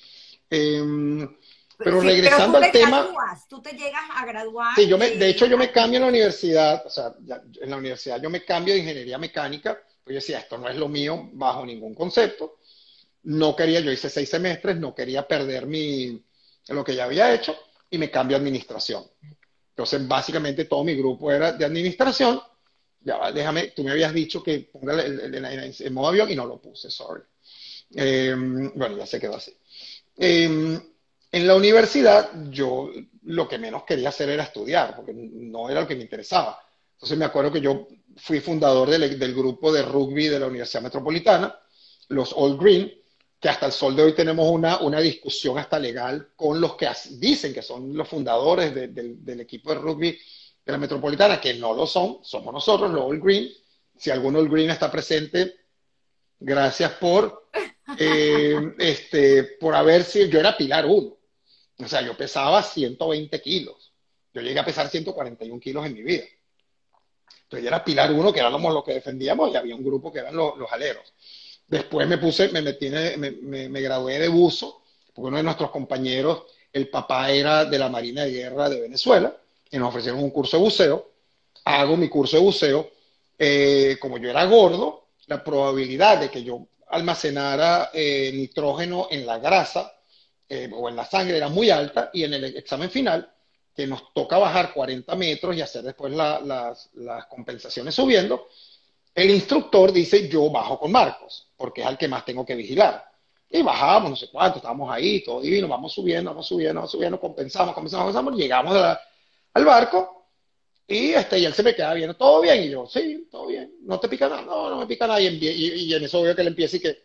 Pero Sí, pero tú regresando te al tema, gradúas, tú te llegas a graduar sí, de hecho yo me aquí. cambio en la universidad, o sea, en la universidad yo me cambio de ingeniería mecánica, pues yo decía, esto no es lo mío bajo ningún concepto. No quería, yo hice 6 semestres, no quería perder lo que ya había hecho y me cambio a administración. Entonces, básicamente todo mi grupo era de administración. Ya va, déjame, tú me habías dicho que ponga el modo avión y no lo puse, sorry. Bueno, ya se quedó así. Eh, en la universidad, yo lo que menos quería hacer era estudiar, porque no era lo que me interesaba. Entonces, me acuerdo que yo fui fundador del grupo de rugby de la Universidad Metropolitana, los All Green, que hasta el sol de hoy tenemos una discusión hasta legal con los que dicen que son los fundadores del equipo de rugby de la Metropolitana, que no lo son, somos nosotros, los All Green. Si algún All Green está presente, gracias por haber sido, yo era pilar uno, o sea, yo pesaba 120 kilos, yo llegué a pesar 141 kilos en mi vida. Entonces yo era pilar uno, que éramos los que defendíamos, y había un grupo que eran los aleros. Después me gradué de buzo, porque uno de nuestros compañeros, el papá era de la Marina de Guerra de Venezuela, y nos ofrecieron un curso de buceo. Hago mi curso de buceo. Como yo era gordo, la probabilidad de que yo almacenara nitrógeno en la grasa o en la sangre era muy alta, y en el examen final, que nos toca bajar 40 metros y hacer después las compensaciones subiendo, el instructor dice, yo bajo con Marcos, porque es al que más tengo que vigilar. Y bajamos, no sé cuánto, estábamos ahí, todo divino, vamos subiendo, vamos subiendo, vamos subiendo, compensamos, llegamos al barco y él se me queda viendo, ¿todo bien? Y yo, sí, todo bien, ¿no te pica nada? No, no me pica nada. Y en eso veo que él empieza y que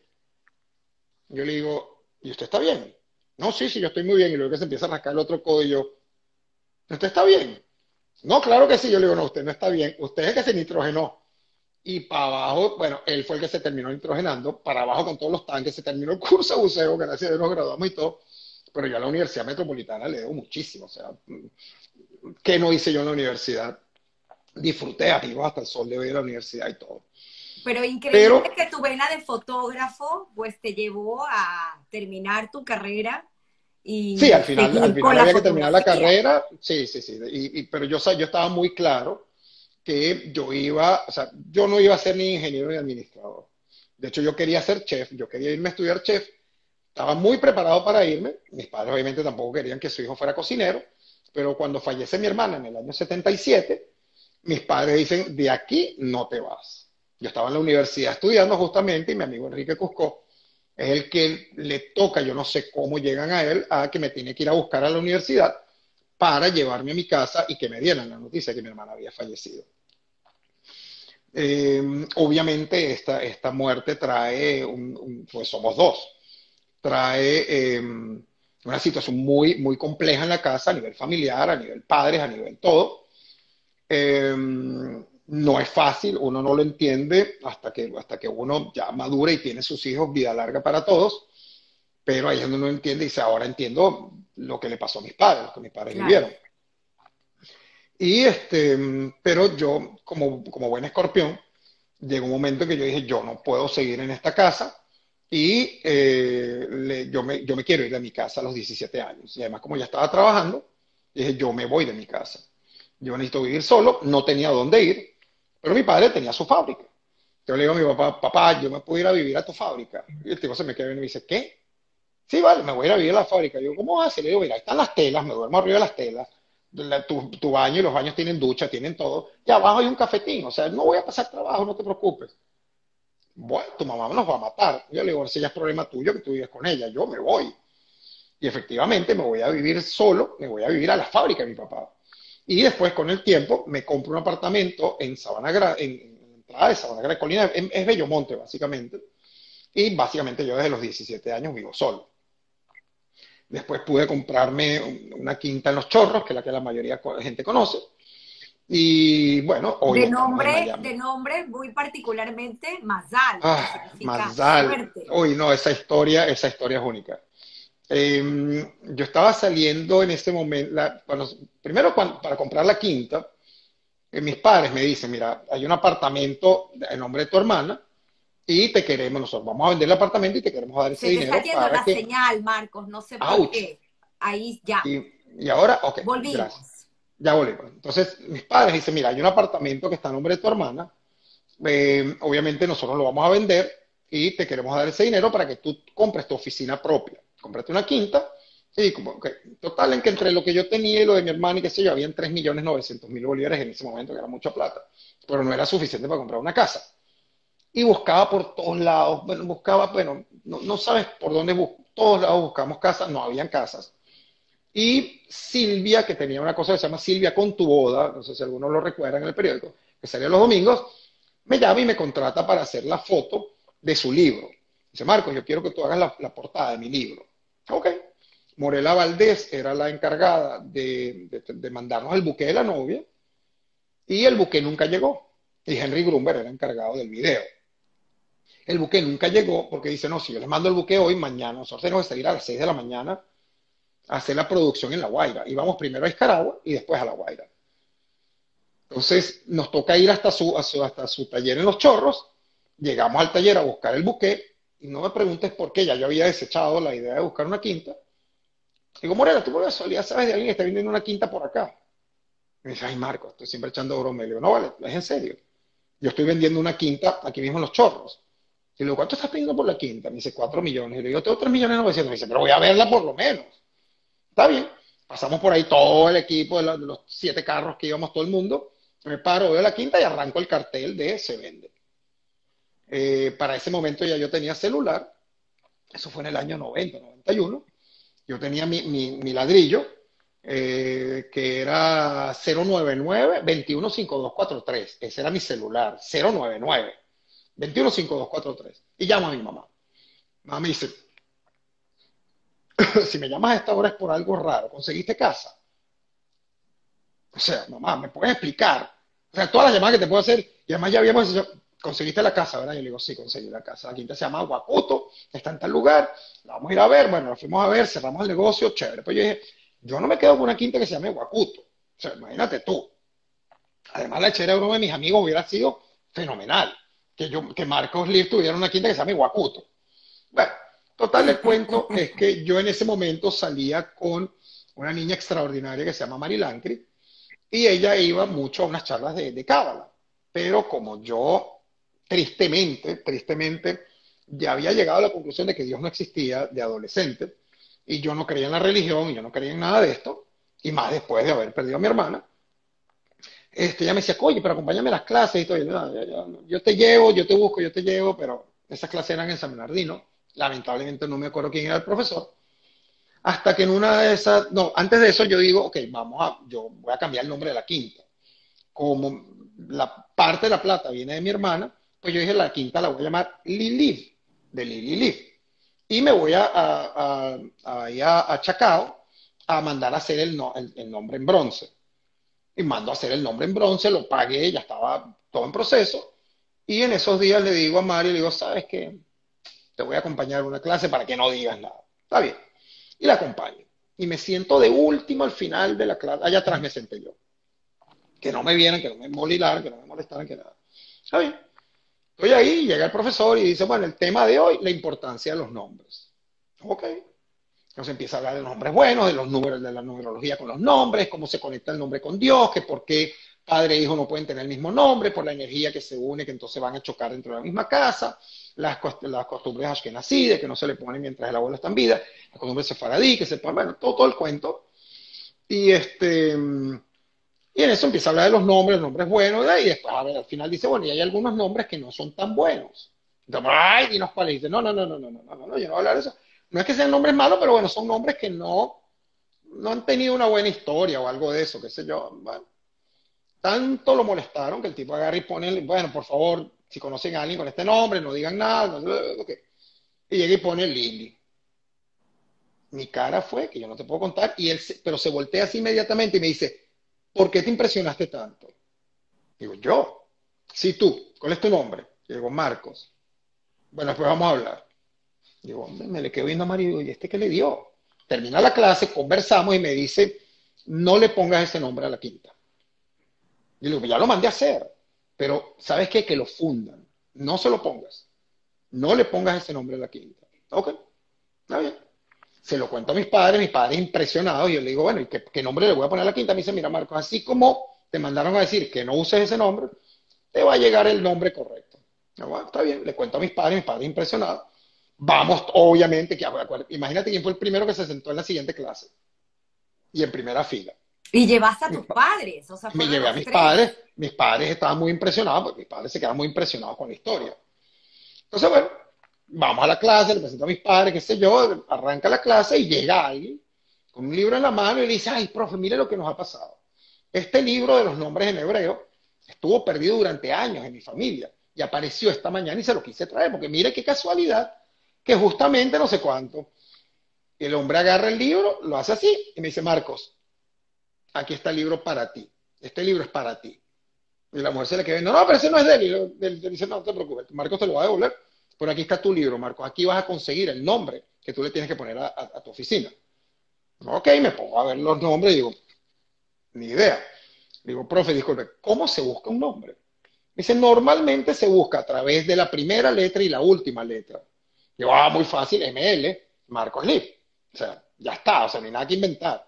yo le digo, ¿y usted está bien? No, sí, sí, yo estoy muy bien. Y luego que se empieza a rascar el otro codo y yo, ¿usted está bien? No, claro que sí. Yo le digo, no, usted no está bien, usted es el que se nitrogenó. Y para abajo, bueno, él fue el que se terminó nitrogenando, para abajo con todos los tanques, se terminó el curso de buceo, gracias a Dios nos graduamos y todo, pero yo a la Universidad Metropolitana le debo muchísimo, o sea, ¿qué no hice yo en la universidad? Disfruté, amigos, hasta el sol de hoy de la universidad y todo. Pero Pero increíble que tu vena de fotógrafo pues te llevó a terminar tu carrera sí, y al seguir con final la había que terminar la fotografía. carrera, sí, sí, sí, pero yo estaba muy claro que o sea, yo no iba a ser ni ingeniero ni administrador. De hecho, yo quería ser chef, yo quería irme a estudiar chef. Estaba muy preparado para irme. Mis padres obviamente tampoco querían que su hijo fuera cocinero, pero cuando fallece mi hermana en el año 77, mis padres dicen, de aquí no te vas. Yo estaba en la universidad estudiando justamente y mi amigo Enrique Cusco es el que le toca, yo no sé cómo llegan a él, a que me tiene que ir a buscar a la universidad para llevarme a mi casa y que me dieran la noticia de que mi hermana había fallecido. Obviamente esta muerte trae, pues somos dos, trae una situación muy, muy compleja en la casa a nivel familiar, a nivel padres, a nivel todo. No es fácil, uno no lo entiende hasta que uno ya madura y tiene sus hijos, vida larga para todos, pero ahí es donde uno entiende y dice, ahora entiendo lo que le pasó a mis padres, lo que mis padres Claro. vivieron. Pero yo, como buen escorpión, llegó un momento en que yo dije, yo no puedo seguir en esta casa y yo me quiero ir de mi casa a los 17 años. Y además, como ya estaba trabajando, dije, yo me voy de mi casa. Yo necesito vivir solo, no tenía dónde ir, pero mi padre tenía su fábrica. Yo le digo a mi papá, papá, yo me puedo ir a vivir a tu fábrica. Y el tipo se me queda viendo y me dice, ¿qué? Sí, vale, me voy a ir a vivir a la fábrica. Yo, ¿cómo vas? Y le digo, mira, ahí están las telas, me duermo arriba de las telas, tu baño y los baños tienen ducha, tienen todo, y abajo hay un cafetín, o sea, no voy a pasar trabajo, no te preocupes. Bueno, tu mamá nos va a matar. Yo le digo, ese ya es problema tuyo que tú vives con ella, yo me voy. Y efectivamente me voy a vivir solo, me voy a vivir a la fábrica de mi papá. Y después, con el tiempo, me compro un apartamento en Sabana Grande, en la entrada de Sabana Grande, Colina, es Bellomonte, básicamente. Y básicamente yo desde los 17 años vivo solo. Después pude comprarme una quinta en Los Chorros, que es la que la mayoría de gente conoce. Y bueno, hoy estamos en De Miami. nombre muy particularmente Mazal, que Ah, significa Mazdal. suerte. Uy, no, esa historia es única. Yo estaba saliendo en ese momento, primero para comprar la quinta, mis padres me dicen, mira, hay un apartamento en nombre de tu hermana y te queremos, nosotros vamos a vender el apartamento y te queremos dar ese Se te está dinero yendo para la que, señal, Marcos, no sé por ouch, qué. Ahí ya, y ahora, ok, gracias, volvimos. ya volvimos. Entonces, mis padres dicen, mira, hay un apartamento que está en nombre de tu hermana, obviamente nosotros lo vamos a vender y te queremos dar ese dinero para que tú compres tu oficina propia. Cómprate una quinta y como, okay. Total, en que entre lo que yo tenía y lo de mi hermano y qué sé yo, habían 3.900.000 bolívares en ese momento, que era mucha plata, pero no era suficiente para comprar una casa. Y buscaba por todos lados, bueno, buscaba, bueno, no sabes por dónde todos lados buscamos casas, no habían casas. Y Silvia, que tenía una cosa que se llama Silvia con tu boda, no sé si algunos lo recuerdan en el periódico, que salía los domingos, me llama y me contrata para hacer la foto de su libro. Dice, Marcos, yo quiero que tú hagas la portada de mi libro. Ok. Morela Valdés era la encargada de mandarnos el buque de la novia y el buque nunca llegó. Y Henry Grunberg era encargado del video. El buque nunca llegó porque dice, no, si yo les mando el buque hoy, mañana, nosotros tenemos que salir a las 6 de la mañana a hacer la producción en La Guaira. Íbamos primero a Escaragua y después a La Guaira. Entonces nos toca ir hasta su taller en Los Chorros. Llegamos al taller a buscar el buque y no me preguntes por qué, ya yo había desechado la idea de buscar una quinta. Digo, Morena, tú por casualidad sabes de alguien que está vendiendo una quinta por acá. Me dice, ay, Marco, estoy siempre echando broma. Y le digo, no, vale, es en serio. Yo estoy vendiendo una quinta aquí mismo en Los Chorros. Y le digo, ¿cuánto estás pidiendo por la quinta? Me dice, 4 millones. Y le digo, tengo 3.900.000. Me dice, pero voy a verla por lo menos. Está bien. Pasamos por ahí todo el equipo de los 7 carros que íbamos todo el mundo. Me paro, veo la quinta y arranco el cartel de se vende. Para ese momento ya yo tenía celular. Eso fue en el año 90, 91. Yo tenía mi ladrillo, que era 099-215243. Ese era mi celular, 099-215243. Y llamo a mi mamá. Mamá me dice, si me llamas a esta hora es por algo raro. ¿Conseguiste casa? O sea, mamá, ¿me puedes explicar? O sea, todas las llamadas que te puedo hacer, y además ya habíamos dicho, conseguiste la casa, ¿verdad? Yo le digo, sí, conseguí la casa. La quinta se llama Guacuto, está en tal lugar, la vamos a ir a ver. Bueno, la fuimos a ver, cerramos el negocio, chévere. Pues yo dije, yo no me quedo con una quinta que se llame Guacuto. O sea, imagínate tú. Además, la echera de uno de mis amigos hubiera sido fenomenal. Que Marcos Lir tuviera una quinta que se llame Guacuto. Bueno, total, el cuento es que yo en ese momento salía con una niña extraordinaria que se llama Mari Lancri, y ella iba mucho a unas charlas de cábala. Pero como yo, tristemente, ya había llegado a la conclusión de que Dios no existía de adolescente, y yo no creía en la religión, y yo no creía en nada de esto, y más después de haber perdido a mi hermana, ella me decía, oye, pero acompáñame a las clases, y todo. Yo te llevo, yo te busco, yo te llevo, pero esas clases eran en San Bernardino. Lamentablemente no me acuerdo quién era el profesor. Hasta que en una de esas, no, antes de eso yo digo, ok, yo voy a cambiar el nombre de la quinta. Como la parte de la plata viene de mi hermana, pues yo dije, la quinta la voy a llamar Lilith, de Lily Leaf. Y me voy a Chacao a mandar a hacer el nombre en bronce. Y mando a hacer el nombre en bronce, lo pagué, ya estaba todo en proceso. Y en esos días le digo a Mario, le digo, ¿sabes qué? Te voy a acompañar a una clase para que no digas nada. Está bien. Y la acompaño. Y me siento de último al final de la clase. Allá atrás me senté yo. Que no me vieran, que no me molilaran, que no me molestaran, que nada. Está bien. Estoy ahí, llega el profesor y dice, bueno, el tema de hoy, la importancia de los nombres. Ok. Entonces empieza a hablar de los nombres buenos, de los números, de la numerología con los nombres, cómo se conecta el nombre con Dios, que por qué padre e hijo no pueden tener el mismo nombre, por la energía que se une, que entonces van a chocar dentro de la misma casa, las costumbres ashkenazí, de que no se le ponen mientras el abuelo está en vida, las costumbres sefaradí, que se ponen, bueno, todo el cuento. Y en eso empieza a hablar de los nombres buenos, y después, a ver, al final dice, bueno, y hay algunos nombres que no son tan buenos. Entonces, ay, dinos cuáles. Dice, no, yo no voy a hablar de eso. No es que sean nombres malos, pero bueno, son nombres que no han tenido una buena historia o algo de eso, qué sé yo. Bueno, tanto lo molestaron que el tipo agarra y pone, bueno, por favor, si conocen a alguien con este nombre, no digan nada. Okay. Y llega y pone Lili. Mi cara fue, que yo no te puedo contar, pero se voltea así inmediatamente y me dice, ¿por qué te impresionaste tanto? Digo, yo. Sí, tú. ¿Cuál es tu nombre? Digo, Marcos. Bueno, después vamos a hablar. Digo, hombre, me le quedo viendo a Mario y digo, ¿y este qué le dio? termina la clase, conversamos y me dice, no le pongas ese nombre a la quinta. Y le digo, ya lo mandé a hacer, pero ¿sabes qué? Que lo fundan. No se lo pongas. No le pongas ese nombre a la quinta. Ok, está bien. Se lo cuento a mis padres impresionados, y yo le digo, bueno, ¿y qué nombre le voy a poner a la quinta? Me dice, mira, Marcos, así como te mandaron a decir que no uses ese nombre, te va a llegar el nombre correcto. Yo, bueno, está bien, le cuento a mis padres impresionados. Vamos, obviamente, imagínate quién fue el primero que se sentó en la siguiente clase y en primera fila. Y llevaste a Mis tus padres, o sea, Me fueron llevé a los tres. mis padres estaban muy impresionados, porque mis padres se quedaron muy impresionados con la historia. Entonces, bueno, vamos a la clase, le presento a mis padres, qué sé yo, arranca la clase y llega alguien con un libro en la mano y le dice, ay, profe, mire lo que nos ha pasado. Este libro de los nombres en hebreo estuvo perdido durante años en mi familia y apareció esta mañana y se lo quise traer, porque mire qué casualidad que justamente no sé cuánto. El hombre agarra el libro, lo hace así y me dice, Marcos, aquí está el libro para ti. Este libro es para ti. Y la mujer se le queda viendo, no, pero ese no es de él. Y le dice, no te preocupes, Marcos te lo va a devolver, pero aquí está tu libro, Marcos. Aquí vas a conseguir el nombre que tú le tienes que poner a tu oficina. Ok, me pongo a ver los nombres y digo, ni idea. Digo, profe, disculpe, ¿cómo se busca un nombre? Dice, normalmente se busca a través de la primera letra y la última letra. Digo, muy fácil, ML, Marcos Liv. O sea, ya está, o sea, no hay nada que inventar.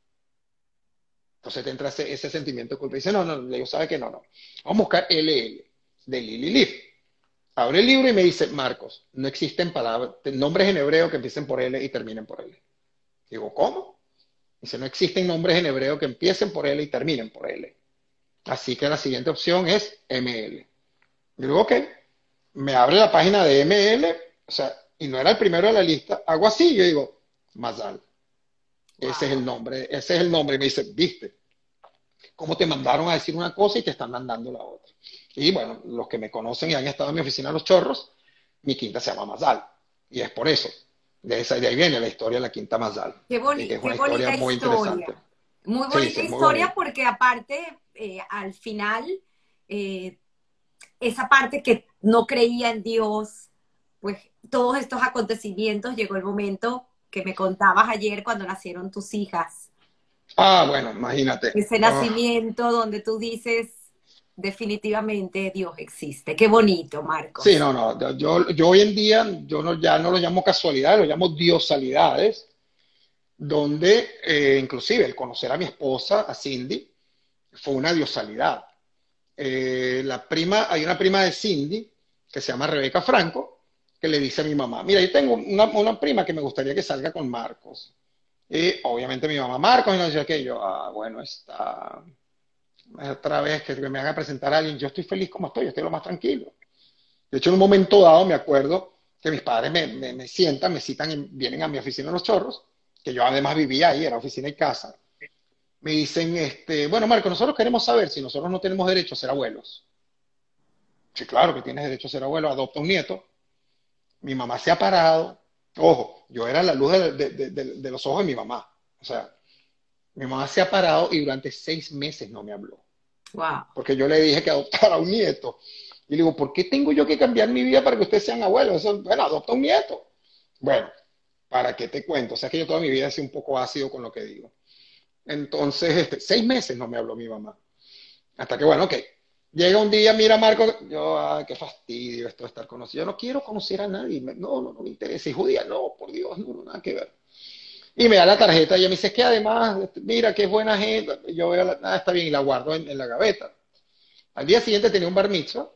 Entonces te entra ese sentimiento de culpa. Y dice, no, no, le digo, ¿sabe qué? No, no. Vamos a buscar LL, de Lili Leaf. Abre el libro y me dice, Marcos, no existen palabras, nombres en hebreo que empiecen por L y terminen por L. Digo, ¿cómo? Dice, no existen nombres en hebreo que empiecen por L y terminen por L. Así que la siguiente opción es ML. Yo digo, ok, me abre la página de ML, o sea, y no era el primero de la lista, hago así, yo digo, Mazal. Ese es el Wow. nombre, ese es el nombre. Y me dice, viste, cómo te mandaron a decir una cosa y te están mandando la otra. Y bueno, los que me conocen y han estado en mi oficina Los Chorros, mi quinta se llama Mazal. Y es por eso. De ahí viene la historia de la quinta Mazal. Que es Qué una historia bonita muy interesante. historia. Muy Sí, bonita sí, es muy historia bonito. porque aparte, al final, eh, esa parte que no creía en Dios, pues todos estos acontecimientos, llegó el momento que me contabas ayer cuando nacieron tus hijas. Ah, bueno, imagínate. Ese Oh, nacimiento donde tú dices, definitivamente Dios existe. Qué bonito, sí, Marcos. no, no. Yo hoy en día, yo no, ya no lo llamo casualidades, lo llamo diosalidades, donde inclusive el conocer a mi esposa, a Cindy, fue una diosalidad. Hay una prima de Cindy que se llama Rebeca Franco, que le dice a mi mamá, mira, yo tengo una prima que me gustaría que salga con Marcos. Y obviamente mi mamá, Marcos, y no decía que yo, bueno, está otra vez que me haga presentar a alguien, yo estoy feliz como estoy, yo estoy lo más tranquilo. De hecho, en un momento dado me acuerdo que mis padres me sientan, me citan, vienen a mi oficina en Los Chorros, que yo además vivía ahí, era oficina y casa. Me dicen, bueno, Marco, nosotros queremos saber si nosotros no tenemos derecho a ser abuelos. Sí, claro que tienes derecho a ser abuelo, adopta un nieto. Mi mamá se ha parado. Ojo, yo era la luz de los ojos de mi mamá. O sea, mi mamá se ha parado y durante 6 meses no me habló. Wow. Porque yo le dije que adoptara un nieto. Y le digo, ¿por qué tengo yo que cambiar mi vida para que ustedes sean abuelos? Bueno, adopta un nieto. Bueno, ¿para qué te cuento? O sea, que yo toda mi vida he sido un poco ácido con lo que digo. Entonces, 6 meses no me habló mi mamá. Hasta que, bueno, ok. Llega un día, mira, Marco, yo, qué fastidio esto de estar conocido. Yo no quiero conocer a nadie. No, no, no me interesa. Y judía, no, por Dios, no, no, nada que ver. Y me da la tarjeta y ella me dice, es que además, mira, que es buena gente. Yo veo, está bien, y la guardo en la gaveta. Al día siguiente tenía un bar mitzvah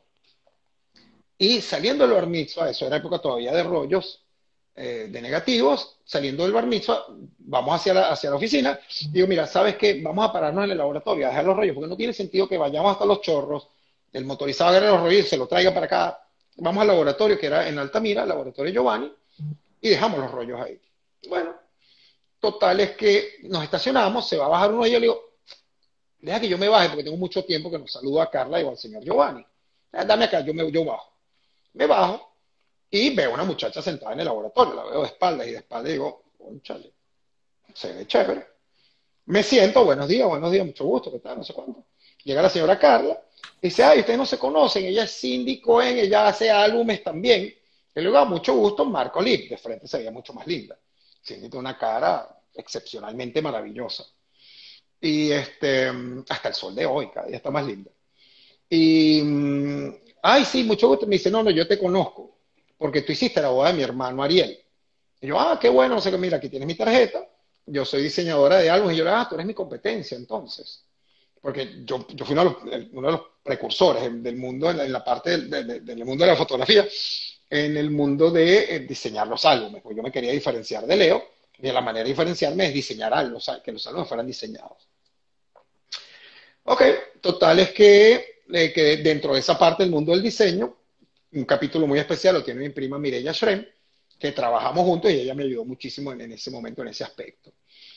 y saliendo del bar mitzvah, eso era época todavía de rollos, de negativos, saliendo del bar mitzvah, vamos hacia la oficina, digo, mira, ¿sabes qué? Vamos a pararnos en el laboratorio, a dejar los rollos, porque no tiene sentido que vayamos hasta Los Chorros, el motorizado agarre los rollos y se lo traiga para acá. Vamos al laboratorio que era en Altamira, el laboratorio Giovanni, y dejamos los rollos ahí. Bueno, total es que nos estacionamos, se va a bajar uno y yo le digo, deja que yo me baje porque tengo mucho tiempo que no saludo a Carla y al señor Giovanni. Dame acá, yo bajo. Me bajo y veo una muchacha sentada en el laboratorio, la veo de espaldas y de espaldas digo, conchale, se ve chévere. Me siento, buenos días, mucho gusto, ¿qué tal? No sé cuánto. Llega la señora Carla, y dice, ay, ustedes no se conocen, ella es Cindy Cohen, ella hace álbumes también. Y le digo, mucho gusto, Marco Liv, de frente se veía mucho más linda. Cindy tiene una cara, excepcionalmente maravillosa. Y hasta el sol de hoy, cada día está más linda. Y, ay, sí, mucho gusto. Me dice, no, no, yo te conozco, porque tú hiciste la boda de mi hermano Ariel. Y yo, ah, qué bueno, no sé qué, mira, aquí tienes mi tarjeta. Yo soy diseñadora de álbumes. Y yo, ah, tú eres mi competencia, entonces. Porque yo fui uno de los precursores del mundo, en la parte del mundo de la fotografía, en el mundo de diseñar los álbumes. Porque yo me quería diferenciar de Leo, y la manera de diferenciarme es diseñar álbumes, que los álbumes fueran diseñados. Ok, total es que dentro de esa parte del mundo del diseño, un capítulo muy especial lo tiene mi prima Mireya Shrem, que trabajamos juntos y ella me ayudó muchísimo en ese momento, en ese aspecto.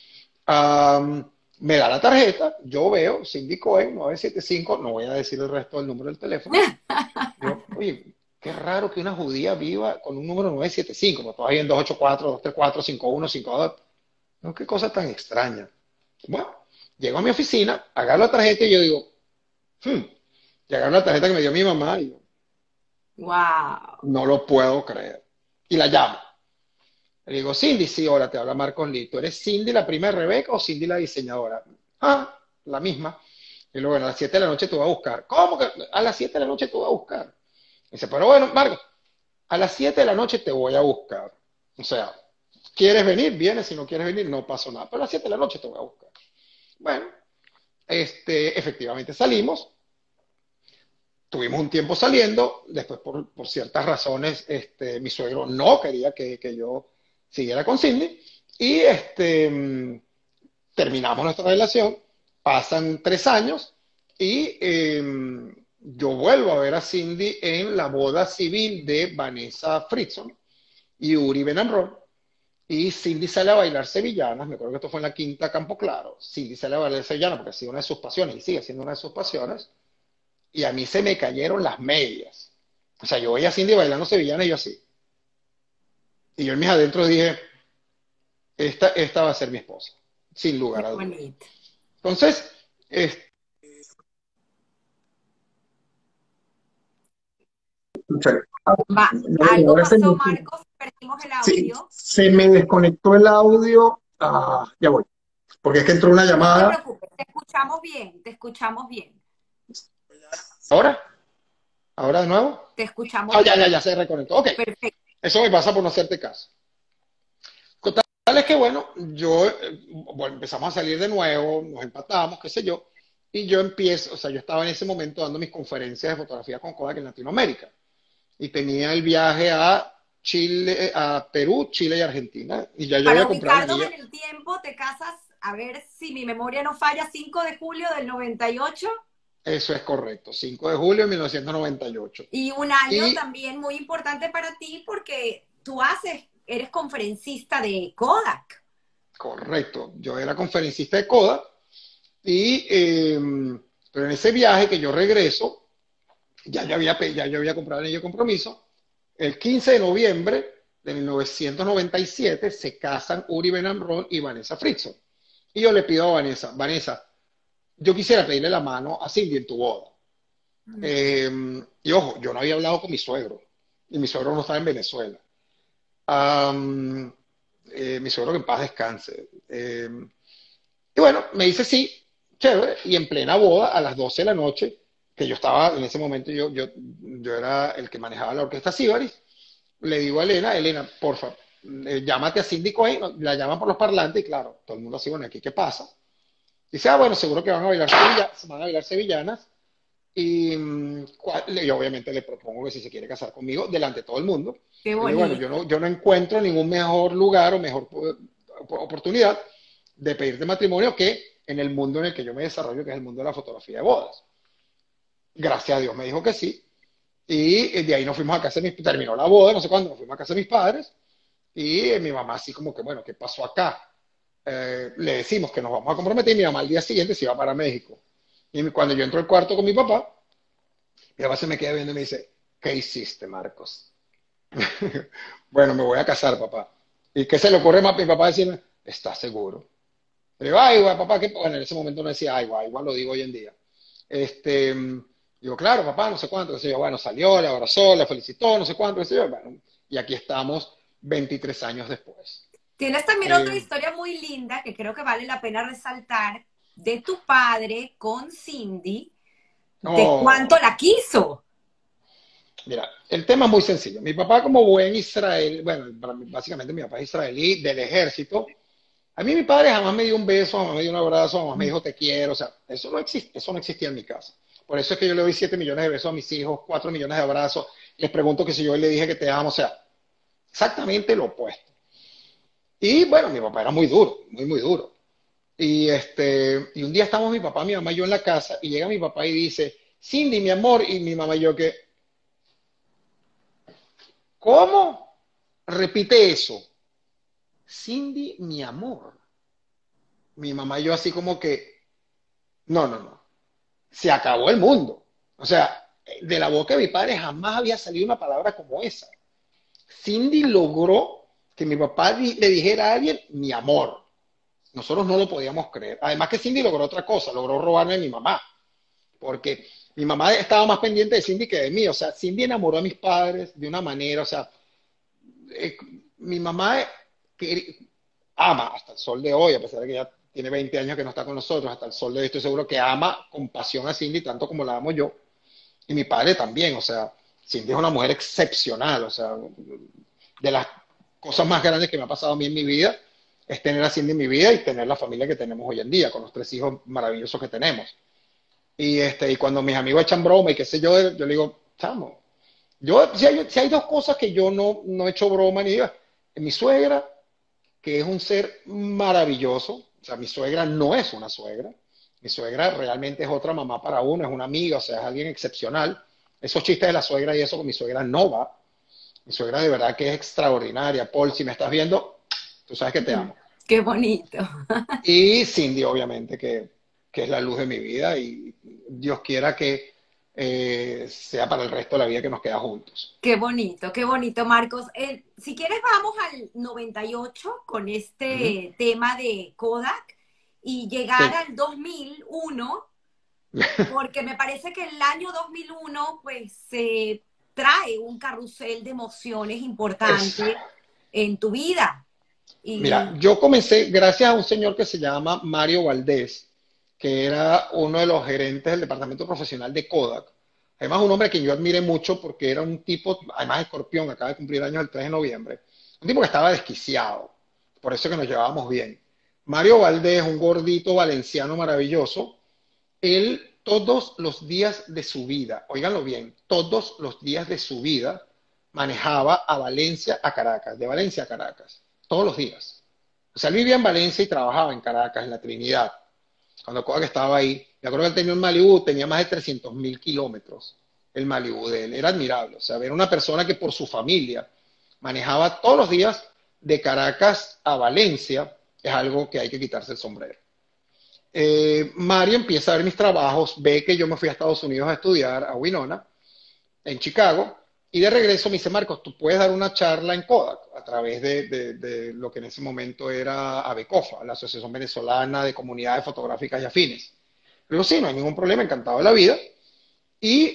Me da la tarjeta, yo veo Cindy Cohen 975, no voy a decir el resto del número del teléfono. Yo, oye, qué raro que una judía viva con un número 975, porque todavía en 284, 234, 51, 52. No, qué cosa tan extraña. Bueno, llego a mi oficina, agarro la tarjeta y yo digo, y agarro la tarjeta que me dio mi mamá y yo, Wow. no lo puedo creer. Y la llamo. Le digo, Cindy, sí, hola, te habla Marcos Lee. ¿Tú eres Cindy la prima de Rebeca o Cindy la diseñadora? Ah, la misma. Y luego, bueno, a las 7 de la noche te voy a buscar. ¿Cómo que a las 7 de la noche te voy a buscar? Y dice, pero bueno, Marcos, a las 7 de la noche te voy a buscar. O sea, ¿quieres venir? Vienes, si no quieres venir, no pasó nada. Pero a las 7 de la noche te voy a buscar. Bueno, efectivamente salimos. Tuvimos un tiempo saliendo, después por ciertas razones, mi suegro no quería que yo siguiera con Cindy, y terminamos nuestra relación, pasan 3 años, y yo vuelvo a ver a Cindy en la boda civil de Vanessa Fritzson y Uri Benamrón, y Cindy sale a bailar sevillanas, me acuerdo que esto fue en la Quinta Campo Claro, Cindy sale a bailar sevillanas porque ha sido una de sus pasiones, y sigue siendo una de sus pasiones, y a mí se me cayeron las medias. O sea, yo veía a Cindy bailando sevillana y yo así. Y yo en mis adentros dije, esta va a ser mi esposa, sin Qué lugar a dudas. bonito. Entonces, Algo Ahora pasó, Marcos, perdimos el sí, audio. se me desconectó el audio. Ya voy. Porque es que entró una No te llamada. preocupes, te escuchamos bien, te escuchamos bien, ¿ahora? ¿Ahora de nuevo? te escuchamos Ah, ya, bien. ya, ya se reconectó. Ok, Perfecto. eso me pasa por no hacerte caso. Total es que, bueno, bueno, empezamos a salir de nuevo, nos empatamos, qué sé yo, y yo empiezo, o sea, yo estaba en ese momento dando mis conferencias de fotografía con Kodak en Latinoamérica, y tenía el viaje a Chile, a Perú, Chile y Argentina, y ya yo Para había comprado el ubicarnos anillo. en el tiempo, te casas, a ver si mi memoria no falla, 5 de julio del 98 Eso es correcto, 5 de julio de 1998. y un año Y también muy importante para ti porque eres conferencista de Kodak. correcto, yo era conferencista de Kodak, y, pero en ese viaje que yo regreso, ya yo había comprado el anillo de compromiso. El 15 de noviembre de 1997 se casan Uri Benamrón y Vanessa Fritzson. Y yo le pido a Vanessa, yo quisiera pedirle la mano a Cindy en tu boda. Y ojo, yo no había hablado con mi suegro, y mi suegro no estaba en Venezuela. Am, Mi suegro que en paz descanse. Y bueno, me dice sí, chévere, y en plena boda, a las 12 de la noche, que yo estaba en ese momento, yo era el que manejaba la orquesta Sibaris, le digo a Elena, porfa, llámate a Cindy Cohen, la llaman por los parlantes, y claro, todo el mundo así, bueno, aquí, ¿qué pasa? Dice, ah, bueno, seguro que van a bailar sevillanas, y yo obviamente le propongo que si se quiere casar conmigo, delante de todo el mundo. Qué Y le digo, bueno, bonito. yo no encuentro ningún mejor lugar o mejor oportunidad de pedirte matrimonio que en el mundo en el que yo me desarrollo, que es el mundo de la fotografía de bodas. Gracias a Dios me dijo que sí. Y de ahí nos fuimos a casa de mis, terminó la boda, no sé cuándo, nos fuimos a casa de mis padres. Y mi mamá así como que, bueno, ¿qué pasó acá? Le decimos que nos vamos a comprometer y mi mamá al día siguiente se iba para México. Y cuando yo entro al cuarto con mi papá se me queda viendo y me dice, ¿qué hiciste, Marcos? Bueno, me voy a casar, papá. ¿Y qué se le ocurre más a mi papá decirme? ¿Estás seguro? Le digo, ay, guay, papá, ¿qué? Bueno, en ese momento no decía, ay, guay, igual lo digo hoy en día. Digo, claro, papá, no sé cuánto, qué sé yo. Bueno, salió, le abrazó, le felicitó, no sé cuánto, qué sé yo. Bueno, y aquí estamos 23 años después. Tienes también otra Eh, historia muy linda que creo que vale la pena resaltar de tu padre con Cindy, de cuánto oh, la quiso. mira, el tema es muy sencillo. Mi papá como buen israelí, bueno, básicamente mi papá es israelí del ejército. A mí mi padre jamás me dio un beso, jamás me dio un abrazo, jamás me dijo te quiero. O sea, eso no existía en mi casa. Por eso es que yo le doy 7 millones de besos a mis hijos, 4 millones de abrazos. Les pregunto que si yo le dije que te amo, o sea, exactamente lo opuesto. Y bueno, mi papá era muy duro, muy, muy duro. Y un día estamos mi papá, mi mamá y yo en la casa, y llega mi papá y dice, Cindy, mi amor, y mi mamá y yo que, ¿cómo? Repite eso. Cindy, mi amor. Mi mamá y yo así como que, no, no, no. Se acabó el mundo. O sea, de la boca de mi padre jamás había salido una palabra como esa. Cindy logró que mi papá le dijera a alguien, mi amor. Nosotros no lo podíamos creer. Además que Cindy logró otra cosa, logró robarme a mi mamá. Porque mi mamá estaba más pendiente de Cindy que de mí. O sea, Cindy enamoró a mis padres de una manera, o sea, eh, mi mamá que ama hasta el sol de hoy, a pesar de que ya tiene 20 años que no está con nosotros, hasta el sol de hoy estoy seguro que ama con pasión a Cindy tanto como la amo yo. Y mi padre también, o sea, Cindy es una mujer excepcional, o sea, de las cosas más grandes que me ha pasado a mí en mi vida es tener a Cindy en mi vida y tener la familia que tenemos hoy en día, con los 3 hijos maravillosos que tenemos. Y cuando mis amigos echan broma y qué sé yo le digo, chamo, si hay dos cosas que yo no he hecho broma ni digo, mi suegra, que es un ser maravilloso, o sea, mi suegra no es una suegra, mi suegra realmente es otra mamá para uno, es una amiga, o sea, es alguien excepcional. Esos chistes de la suegra y eso con mi suegra no va. Mi suegra de verdad que es extraordinaria. Paul, si me estás viendo, tú sabes que te amo. Qué bonito. Y Cindy, obviamente, que es la luz de mi vida y Dios quiera que sea para el resto de la vida que nos queda juntos. Qué bonito, Marcos. Si quieres, vamos al 98 con Ujú. este tema de Kodak y llegar Sí, al 2001, porque me parece que el año 2001 pues trae un carrusel de emociones es, importante en tu vida. mira, Y yo comencé gracias a un señor que se llama Mario Valdés, que era uno de los gerentes del departamento profesional de Kodak. Además, un hombre a quien yo admiré mucho porque era un tipo, además escorpión, acaba de cumplir años el 3 de noviembre, un tipo que estaba desquiciado, por eso que nos llevábamos bien. Mario Valdés, un gordito valenciano maravilloso, él todos los días de su vida, óiganlo bien, todos los días de su vida manejaba a Valencia a Caracas, de Valencia a Caracas, todos los días. O sea, él vivía en Valencia y trabajaba en Caracas, en la Trinidad, cuando Kodak estaba ahí. Me acuerdo que él tenía un Malibu, tenía más de 300.000 kilómetros, el Malibu de él, era admirable. O sea, ver una persona que por su familia manejaba todos los días de Caracas a Valencia es algo que hay que quitarse el sombrero. Mario empieza a ver mis trabajos, ve que yo me fui a Estados Unidos a estudiar, a Winona, en Chicago, y de regreso me dice, Marcos, tú puedes dar una charla en Kodak a través de lo que en ese momento era ABECOFA, la Asociación Venezolana de Comunidades Fotográficas y Afines. Le digo, sí, no hay ningún problema, encantado de la vida. Y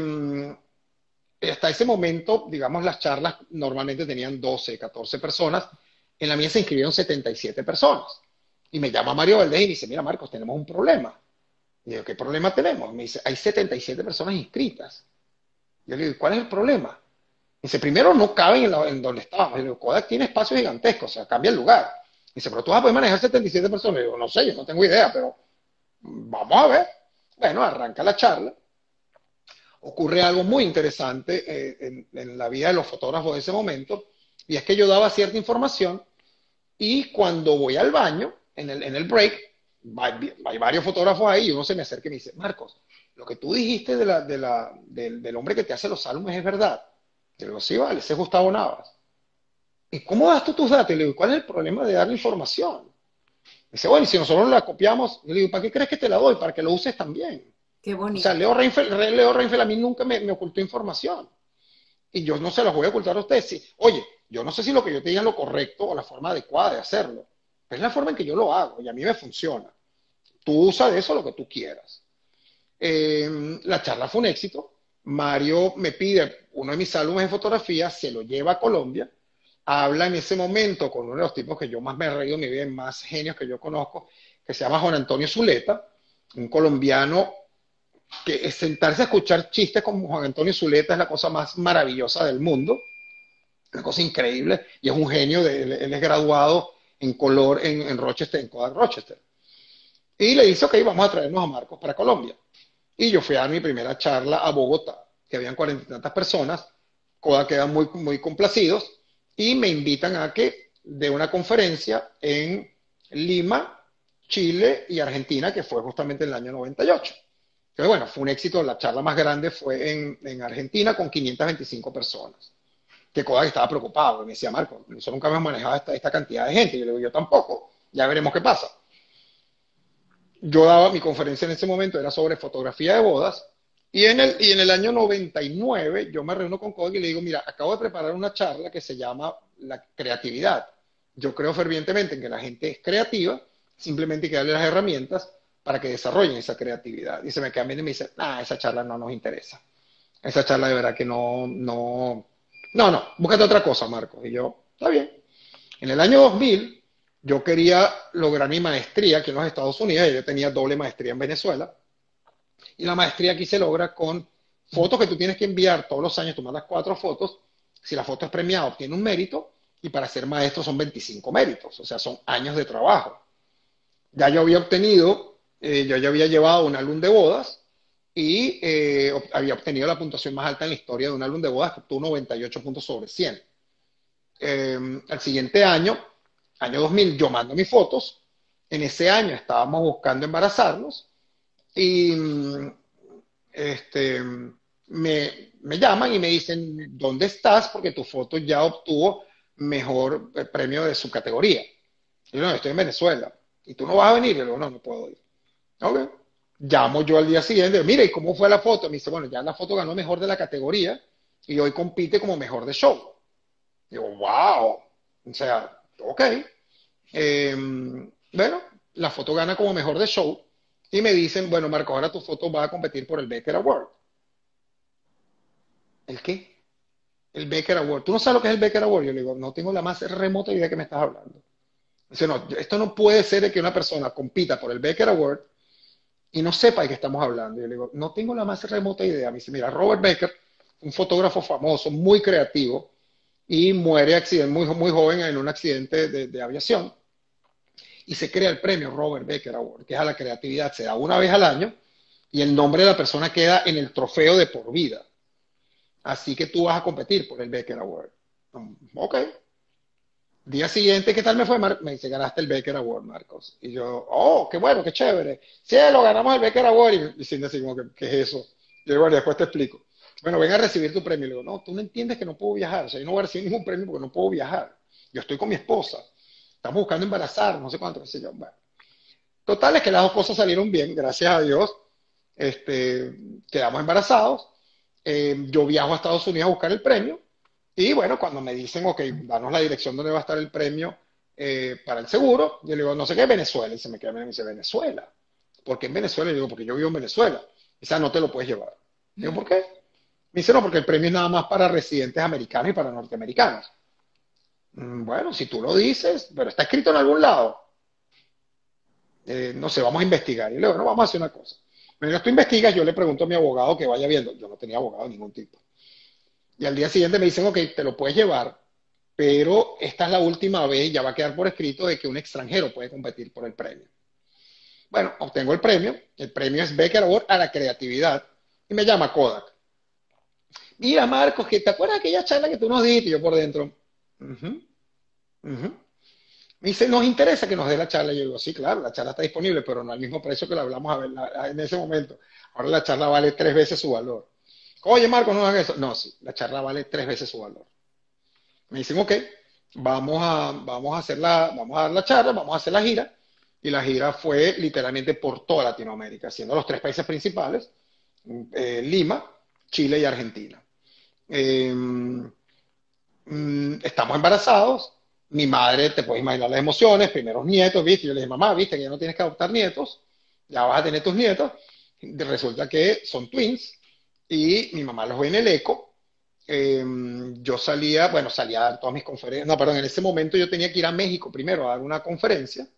hasta ese momento, digamos, las charlas normalmente tenían 12, 14 personas. En la mía se inscribieron 77 personas. Y me llama Mario Valdés y me dice, mira, Marcos, tenemos un problema. Y yo, ¿qué problema tenemos? Me dice, hay 77 personas inscritas. Yo le digo, ¿cuál es el problema? Dice, primero no caben en donde estábamos. Yo le digo, Kodak tiene espacios gigantescos, o sea, cambia el lugar. Dice, pero tú vas a poder manejar 77 personas. Yo digo, no sé, yo no tengo idea, pero vamos a ver. Bueno, arranca la charla. Ocurre algo muy interesante en la vida de los fotógrafos de ese momento, y es que yo daba cierta información y cuando voy al baño, en el break, hay varios fotógrafos ahí y uno se me acerca y me dice, Marcos, lo que tú dijiste del hombre que te hace los álbumes es verdad. Yo le digo, sí, vale, ese es Gustavo Navas. ¿Y cómo das tú tus datos? Y le digo, ¿cuál es el problema de darle información? Dice, bueno, y si nosotros la copiamos, yo le digo, ¿para qué crees que te la doy? Para que lo uses también. qué O sea, bonito. Leo Reinfeldt a mí nunca me ocultó información. Y yo no se las voy a ocultar a ustedes. Sí, oye, yo no sé si lo que yo te diga es lo correcto o la forma adecuada de hacerlo, pero es la forma en que yo lo hago y a mí me funciona. Tú usa de eso lo que tú quieras. La charla fue un éxito. Mario me pide uno de mis álbumes de fotografía, se lo lleva a Colombia. habla en ese momento con uno de los tipos que yo más me he reído en mi vida, más genios que yo conozco, que se llama Juan Antonio Zuleta, un colombiano que sentarse a escuchar chistes como Juan Antonio Zuleta es la cosa más maravillosa del mundo, una cosa increíble, y es un genio, él es graduado en color en Rochester, en Kodak Rochester. Y le dice, ok, vamos a traernos a Marcos para Colombia. Y yo fui a dar mi primera charla a Bogotá, que habían 40 y tantas personas, Kodak quedan muy, muy complacidos, y me invitan a que dé una conferencia en Lima, Chile y Argentina, que fue justamente en el año 98. Entonces, bueno, fue un éxito, la charla más grande fue en Argentina con 525 personas. Que Kodak estaba preocupado, me decía, Marco, nosotros nunca hemos manejado esta cantidad de gente. Y yo le digo, yo tampoco, ya veremos qué pasa. Yo daba mi conferencia en ese momento, era sobre fotografía de bodas, y en el año 99 yo me reúno con Kodak y le digo, mira, acabo de preparar una charla que se llama la creatividad. Yo creo fervientemente en que la gente es creativa, simplemente hay que darle las herramientas para que desarrollen esa creatividad. Y se me queda bien y me dice, esa charla no nos interesa. Esa charla de verdad que no, búscate otra cosa, Marcos. Y yo, está bien. En el año 2000, yo quería lograr mi maestría aquí en los Estados Unidos. Yo tenía doble maestría en Venezuela. Y la maestría aquí se logra con fotos que tú tienes que enviar todos los años, tomar las 4 fotos. Si la foto es premiada, obtiene un mérito. Y para ser maestro son 25 méritos. O sea, son años de trabajo. Ya yo había obtenido, yo ya había llevado un álbum de bodas y había obtenido la puntuación más alta en la historia de un álbum de bodas, que obtuvo 98 puntos sobre 100. Al siguiente año, año 2000, yo mando mis fotos. En ese año estábamos buscando embarazarnos y me llaman y me dicen, ¿dónde estás? Porque tu foto ya obtuvo mejor premio de su categoría. Y yo, no, estoy en Venezuela. ¿Y tú no vas a venir? Y yo digo, no puedo ir. Ok. Llamo yo al día siguiente, mira, ¿y cómo fue la foto? Me dice, bueno, ya la foto ganó mejor de la categoría y hoy compite como mejor de show. Digo, wow. O sea, ok. Bueno, la foto gana como mejor de show y me dicen, bueno, Marco, ahora tu foto va a competir por el Becker Award. ¿El qué? El Becker Award. ¿Tú no sabes lo que es el Becker Award? Yo le digo, no tengo la más remota idea que me estás hablando. Dice, no, esto no puede ser de que una persona compita por el Becker Award y no sepa de qué estamos hablando. Yo le digo, no tengo la más remota idea. Me dice, mira, Robert Becker, un fotógrafo famoso, muy creativo, y muere muy, muy joven en un accidente de aviación. Y se crea el premio Robert Becker Award, que es a la creatividad. Se da una vez al año y el nombre de la persona queda en el trofeo de por vida. Así que tú vas a competir por el Becker Award. Ok. Día siguiente, ¿qué tal me fue? Me dice, ganaste el Becker Award, Marcos. Y yo, oh, qué bueno, qué chévere. Sí, lo ganamos el Becker Award. Y diciendo así como, ¿qué es eso? Y yo, bueno, después te explico. Bueno, ven a recibir tu premio. Y le digo, no, tú no entiendes que no puedo viajar. O sea, yo no voy a recibir ningún premio porque no puedo viajar. Yo estoy con mi esposa. Estamos buscando embarazar, no sé cuánto, qué sé yo. Bueno. Total, es que las dos cosas salieron bien, gracias a Dios. Quedamos embarazados. Yo viajo a Estados Unidos a buscar el premio. Y bueno, cuando me dicen, ok, danos la dirección donde va a estar el premio para el seguro, yo le digo, no sé qué, Venezuela. Y se me queda y me dice, ¿Venezuela? ¿Por qué en Venezuela? Y le digo, porque yo vivo en Venezuela. Y dice, no te lo puedes llevar. Digo, ¿por qué? Me dice, no, porque el premio es nada más para residentes americanos y para norteamericanos. Bueno, si tú lo dices, pero está escrito en algún lado. No sé, vamos a investigar. Y le digo, no, vamos a hacer una cosa. Mientras tú investigas, yo le pregunto a mi abogado que vaya viendo. Yo no tenía abogado de ningún tipo. Y al día siguiente me dicen, ok, te lo puedes llevar, pero esta es la última vez, ya va a quedar por escrito, de que un extranjero puede competir por el premio. Bueno, obtengo el premio es Becker Award a la creatividad, y me llama Kodak. Mira, Marcos, que ¿te acuerdas de aquella charla que tú nos diste? Y yo por dentro, me dice, nos interesa que nos dé la charla. Y yo digo, sí, claro, la charla está disponible, pero no al mismo precio que la hablamos en ese momento. Ahora la charla vale 3 veces su valor. Oye, Marco, no hagas eso. No, sí, la charla vale 3 veces su valor. Me dicen, ok, vamos a dar la charla, vamos a hacer la gira. Y la gira fue literalmente por toda Latinoamérica, siendo los 3 países principales, Lima, Chile y Argentina. Estamos embarazados. Mi madre, te puedes imaginar las emociones, primeros nietos, ¿viste? Yo le dije, mamá, ¿viste que ya no tienes que adoptar nietos? Ya vas a tener tus nietos. Resulta que son twins. Y mi mamá los ve en el eco yo salía, bueno, salía a dar todas mis conferencias. No, perdón, en ese momento yo tenía que ir a México primero a dar una conferencia.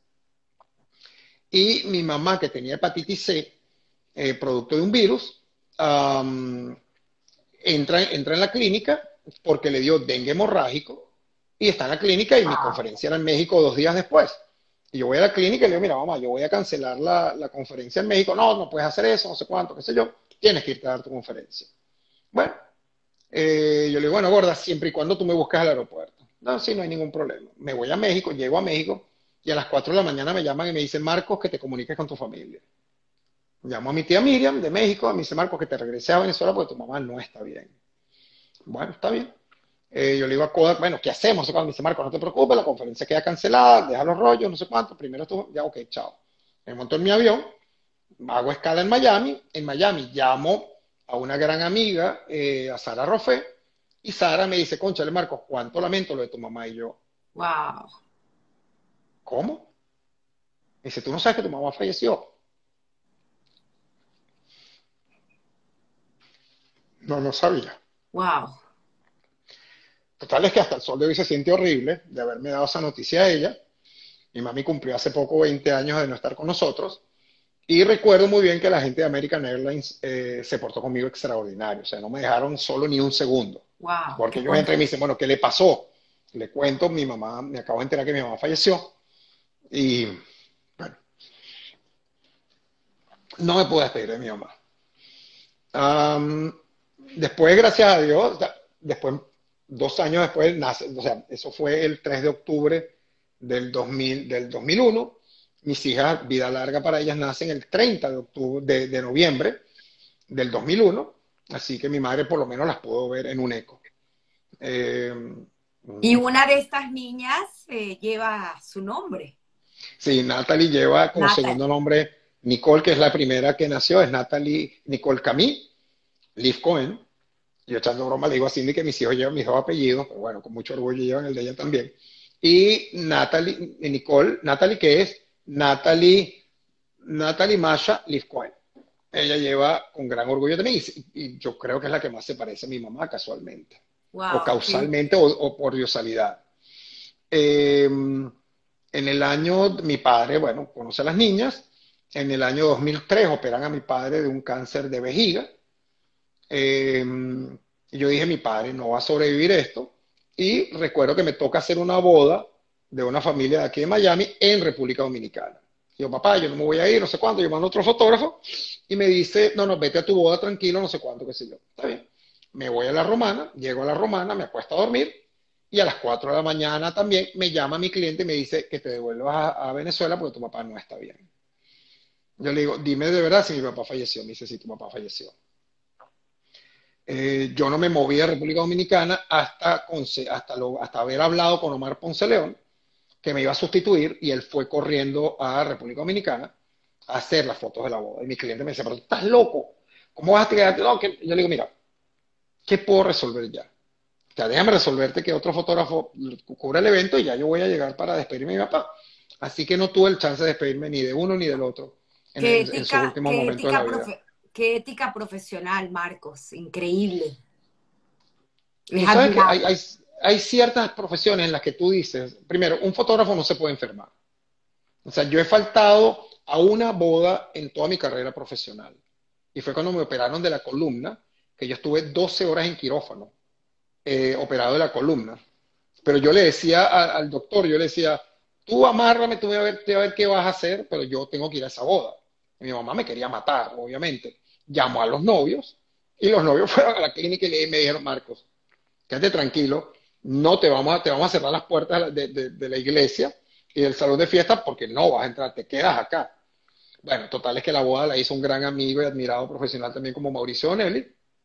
Y mi mamá, que tenía hepatitis C, producto de un virus, am, entra en la clínica porque le dio dengue hemorrágico y está en la clínica y mi Wow, conferencia era en México 2 días después. Y yo voy a la clínica y le digo, mira, mamá, yo voy a cancelar la conferencia en México. No, no puedes hacer eso, no sé cuánto, qué sé yo. Tienes que irte a dar tu conferencia. Bueno, yo le digo, bueno, gorda, siempre y cuando tú me busques al aeropuerto. No, sí, no hay ningún problema. Me voy a México, llego a México y a las 4 de la mañana me llaman y me dicen, Marcos, que te comuniques con tu familia. Llamo a mi tía Miriam de México, me dice, Marcos, que te regreses a Venezuela porque tu mamá no está bien. Bueno, está bien. Yo le digo a Kodak, bueno, ¿qué hacemos? No sé cuánto. Me dice, Marco, no te preocupes, la conferencia queda cancelada, deja los rollos, no sé cuánto. Primero esto, ya, ok, chao. Me monto en mi avión, hago escala en Miami. En Miami llamo a una gran amiga, a Sara Rofé, y Sara me dice, cónchale, Marcos, cuánto lamento lo de tu mamá y yo. wow, ¿Cómo? Me dice, ¿tú no sabes que tu mamá falleció? No, no sabía. wow. Total es que hasta el sol de hoy se siente horrible de haberme dado esa noticia a ella. Mi mami cumplió hace poco 20 años de no estar con nosotros. Y recuerdo muy bien que la gente de American Airlines se portó conmigo extraordinario. O sea, no me dejaron solo ni un segundo. Wow, Porque qué ellos entran y me dicen, confianza. bueno, ¿qué le pasó? Le cuento, mi mamá, me acabo de enterar que mi mamá falleció. Y bueno, no me pude despedir de mi mamá. Am, Después, gracias a Dios, después, 2 años después, nace, o sea, eso fue el 3 de octubre del 2001. Mis hijas, vida larga para ellas, nacen el 30 de octubre, de noviembre del 2001. Así que mi madre por lo menos las pudo ver en un eco. Eh, Y una de estas niñas lleva su nombre, sí, Natalie lleva como segundo Natalie. nombre Nicole, que es la primera que nació, es Natalie Nicole Camille, Liv Cohen. Yo echando broma le digo a Cindy que mis hijos llevan mis dos apellidos, pero bueno, con mucho orgullo llevan el de ella también. Y Natalie, Nicole, Natalie que es Natalie Masha Liv Cohen. Ella lleva con gran orgullo también y yo creo que es la que más se parece a mi mamá casualmente, o Wow, qué, causalmente o por diosalidad. En el año, mi padre, bueno, conoce a las niñas, en el año 2003 operan a mi padre de un cáncer de vejiga. Eh, y yo dije, mi padre no va a sobrevivir esto. Y recuerdo que me toca hacer una boda de una familia de aquí de Miami en República Dominicana. Y yo, papá, yo no me voy a ir, no sé cuánto, yo mando otro fotógrafo y me dice, no, no, vete a tu boda tranquilo, no sé cuánto, qué sé yo. Está bien. Me voy a la Romana, llego a la Romana, me acuesto a dormir y a las 4 de la mañana también me llama mi cliente y me dice que te devuelvas a Venezuela porque tu papá no está bien. Yo le digo, dime de verdad si mi papá falleció. Me dice, sí, tu papá falleció. Yo no me moví a República Dominicana hasta haber hablado con Omar Ponce León, que me iba a sustituir, y él fue corriendo a República Dominicana a hacer las fotos de la boda. Y mi cliente me decía, pero tú estás loco, ¿cómo vas a quedarte? No, que... Yo le digo, mira, ¿qué puedo resolver ya? O sea, déjame resolverte que otro fotógrafo cubra el evento y ya yo voy a llegar para despedirme de mi papá. Así que no tuve el chance de despedirme ni de uno ni del otro en sus últimos momentos de la vida. qué ética profesional, Marcos. Increíble. Es Tú sabes que admirable. hay ciertas profesiones en las que tú dices, primero, un fotógrafo no se puede enfermar. O sea, yo he faltado a una boda en toda mi carrera profesional. Y fue cuando me operaron de la columna, que yo estuve 12 horas en quirófano, operado de la columna. Pero yo le decía al doctor, yo le decía, tú amárrame, tú voy a ver qué vas a hacer, pero yo tengo que ir a esa boda. Y mi mamá me quería matar, obviamente. Llamó a los novios y los novios fueron a la clínica y me dijeron, Marcos, quédate tranquilo, no te vamos a cerrar las puertas de la iglesia y del salón de fiestas porque no vas a entrar, te quedas acá. Bueno, total es que la boda la hizo un gran amigo y admirado profesional también como Mauricio Donelli,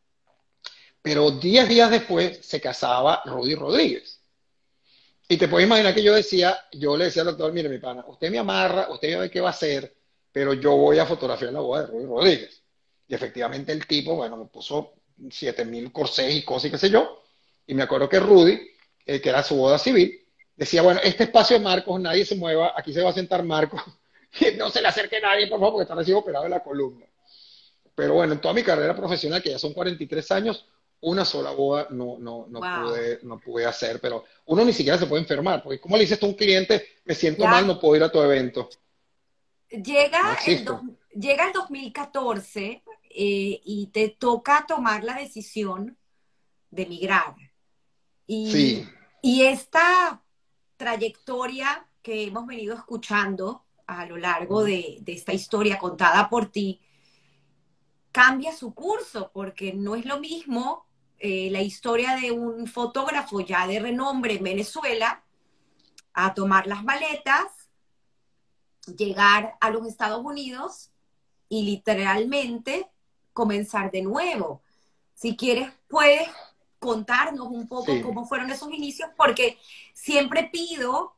pero 10 días después se casaba Rudy Rodríguez. Y te puedes imaginar que yo le decía al doctor, mire mi pana, usted me amarra, usted ve qué va a hacer, pero yo voy a fotografiar la boda de Rudy Rodríguez. Y efectivamente el tipo, bueno, me puso 7.000 corsés y cosas y qué sé yo. Y me acuerdo que Rudy, que era su boda civil, decía, bueno, este espacio de Marcos, nadie se mueva, aquí se va a sentar Marcos, y no se le acerque nadie, por favor, porque está recién operado de la columna. Pero bueno, en toda mi carrera profesional, que ya son 43 años, una sola boda Wow. no pude hacer, pero uno ni siquiera se puede enfermar, porque ¿cómo le dices tú a un cliente, me siento mal, Ya no puedo ir a tu evento? llega No existe. llega el 2014 y te toca tomar la decisión de migrar. Sí, Y esta trayectoria que hemos venido escuchando a lo largo de esta historia contada por ti, cambia su curso, porque no es lo mismo la historia de un fotógrafo ya de renombre en Venezuela a tomar las maletas, llegar a los Estados Unidos y literalmente comenzar de nuevo. Si quieres, puedes contarnos un poco sí. cómo fueron esos inicios, porque siempre pido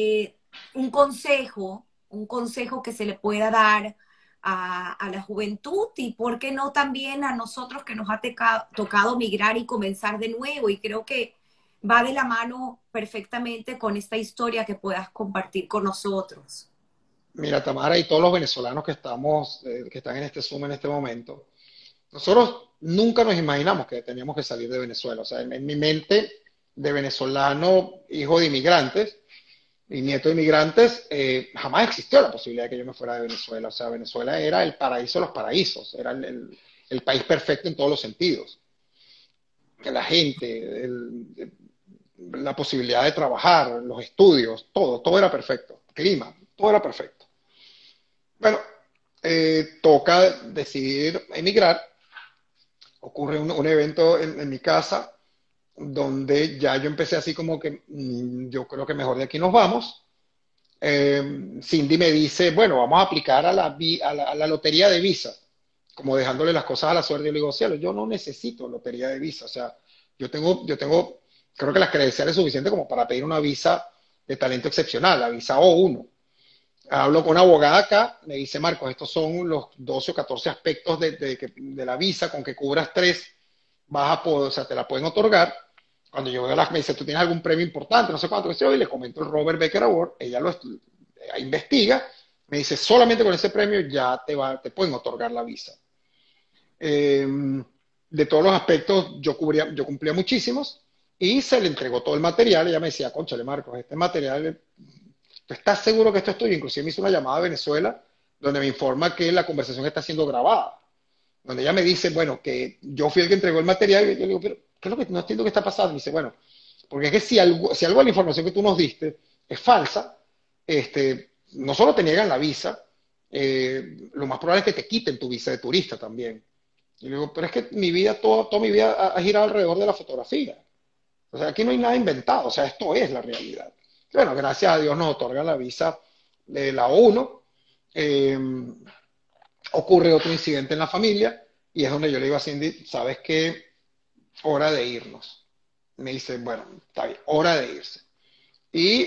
un consejo que se le pueda dar a la juventud y por qué no también a nosotros que nos ha tocado migrar y comenzar de nuevo. Y creo que va de la mano perfectamente con esta historia que puedas compartir con nosotros. Mira, Tamara, y todos los venezolanos que estamos, que están en este Zoom en este momento, nosotros nunca nos imaginamos que teníamos que salir de Venezuela. O sea, en mi mente de venezolano, hijo de inmigrantes y nieto de inmigrantes, jamás existió la posibilidad de que yo me fuera de Venezuela. O sea, Venezuela era el paraíso de los paraísos, era el país perfecto en todos los sentidos. Que la gente, la posibilidad de trabajar, los estudios, todo era perfecto. Clima, todo era perfecto. Bueno, toca decidir emigrar. Ocurre un evento en mi casa donde ya yo empecé así como que yo creo que mejor de aquí nos vamos. Cindy me dice, bueno, vamos a aplicar a la lotería de visa, como dejándole las cosas a la suerte. Yo le digo, cielo, yo no necesito lotería de visa. O sea, creo que las credenciales suficientes como para pedir una visa de talento excepcional, la visa O1. Hablo con una abogada acá, me dice, Marcos, estos son los 12 o 14 aspectos de la visa, con que cubras tres, vas a poder, o sea, te la pueden otorgar. Cuando yo veo me dice, ¿tú tienes algún premio importante? No sé cuánto, que sé yo, y le comento el Robert Becker Award, ella investiga, me dice, solamente con ese premio ya te pueden otorgar la visa. Eh, de todos los aspectos, yo cumplía muchísimos, y se le entregó todo el material, ella me decía, cónchale, Marcos, este material ¿tú estás seguro que esto es tuyo? Inclusive me hizo una llamada a Venezuela donde me informa que la conversación está siendo grabada. Donde ella me dice, bueno, que yo fui el que entregó el material. Y yo le digo, pero ¿qué es lo que no entiendo qué está pasando? Y me dice, bueno, porque es que si algo de la información que tú nos diste es falsa, no solo te niegan la visa, lo más probable es que te quiten tu visa de turista también. Y le digo, pero es que mi vida, toda mi vida ha girado alrededor de la fotografía. O sea, aquí no hay nada inventado, o sea, esto es la realidad. Bueno, gracias a Dios nos otorga la visa de la ONU. Eh, ocurre otro incidente en la familia y es donde yo le digo a Cindy, ¿sabes qué? Hora de irnos. Me dice, bueno, está bien, hora de irse. Y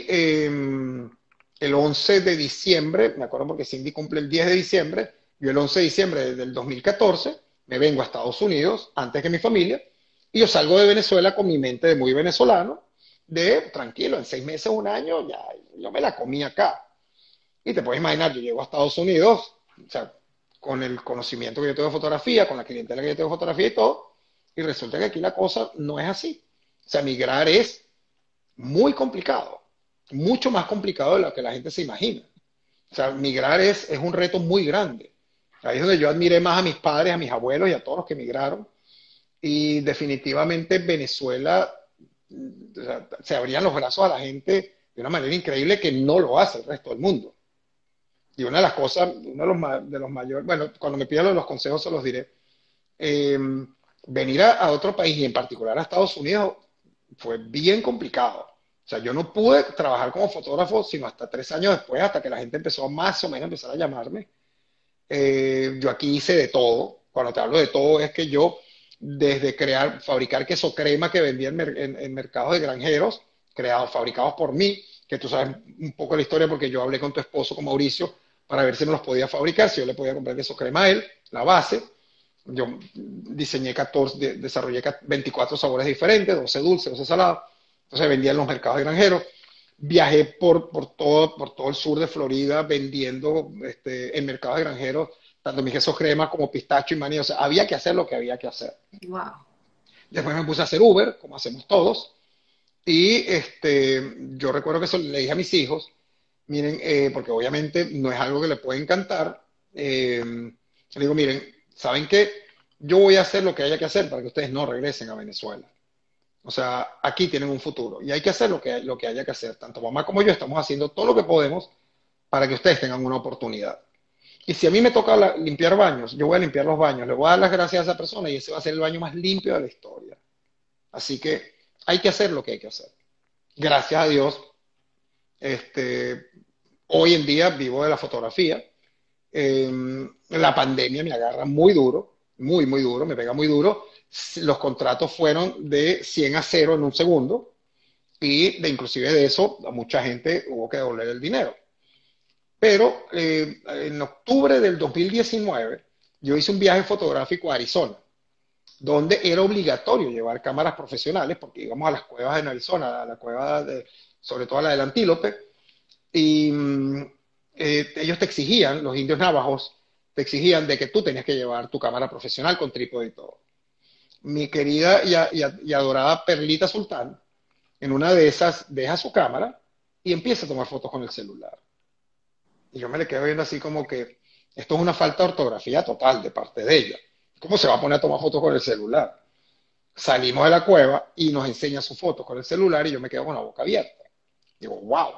el 11 de diciembre, me acuerdo porque Cindy cumple el 10 de diciembre, yo el 11 de diciembre del 2014 me vengo a Estados Unidos antes que mi familia y yo salgo de Venezuela con mi mente de muy venezolano, de tranquilo, en 6 meses, un año, ya yo me la comí acá. Y te puedes imaginar, yo llego a Estados Unidos, o sea, con el conocimiento que yo tengo de fotografía, con la clientela que yo tengo de fotografía y todo, y resulta que aquí la cosa no es así. O sea, migrar es muy complicado, mucho más complicado de lo que la gente se imagina. O sea, migrar es un reto muy grande. Ahí es donde yo admiré más a mis padres, a mis abuelos y a todos los que migraron. Y definitivamente Venezuela, o sea, se abrían los brazos a la gente de una manera increíble que no lo hace el resto del mundo. Y una de las cosas, uno de los mayores, bueno, cuando me pidan los consejos se los diré, eh, venir a otro país y en particular a Estados Unidos fue bien complicado. O sea, yo no pude trabajar como fotógrafo sino hasta 3 años después, hasta que la gente empezó más o menos a empezar a llamarme. Yo aquí hice de todo. Cuando te hablo de todo es que yo, desde fabricar queso crema que vendía en mercados de granjeros, fabricados por mí, que tú sabes un poco la historia porque yo hablé con tu esposo, con Mauricio, para ver si me los podía fabricar, si yo le podía comprar queso crema a él, la base. Yo diseñé 14, desarrollé 24 sabores diferentes, 12 dulces, 12 salados. Entonces vendía en los mercados de granjeros. Viajé por todo el sur de Florida vendiendo en mercados de granjeros, tanto mi queso crema como pistacho y maní. O sea, había que hacer lo que había que hacer. Wow. Después me puse a hacer Uber, como hacemos todos. Y yo recuerdo que eso le dije a mis hijos, miren, porque obviamente no es algo que les puede encantar. Le digo, miren, ¿saben qué? Yo voy a hacer lo que haya que hacer para que ustedes no regresen a Venezuela. O sea, aquí tienen un futuro y hay que hacer lo que haya que hacer. Tanto mamá como yo estamos haciendo todo lo que podemos para que ustedes tengan una oportunidad. Y si a mí me toca limpiar baños, yo voy a limpiar los baños, le voy a dar las gracias a esa persona y ese va a ser el baño más limpio de la historia. Así que hay que hacer lo que hay que hacer. Gracias a Dios, este, hoy en día vivo de la fotografía. La pandemia me agarra muy duro, muy, muy duro, me pega muy duro. Los contratos fueron de 100 a 0 en un segundo y inclusive de eso a mucha gente hubo que devolver el dinero. Pero en octubre del 2019 yo hice un viaje fotográfico a Arizona, donde era obligatorio llevar cámaras profesionales porque íbamos a las cuevas en Arizona, a la cueva sobre todo a la del Antílope, y ellos te exigían, los indios navajos, te exigían de que tú tenías que llevar tu cámara profesional con trípode y todo. Mi querida y adorada Perlita Sultán, en una de esas, deja su cámara y empieza a tomar fotos con el celular. Y yo me le quedo viendo así como que esto es una falta de ortografía total de parte de ella. ¿Cómo se va a poner a tomar fotos con el celular? Salimos de la cueva y nos enseña sus fotos con el celular y yo me quedo con la boca abierta. Digo, wow,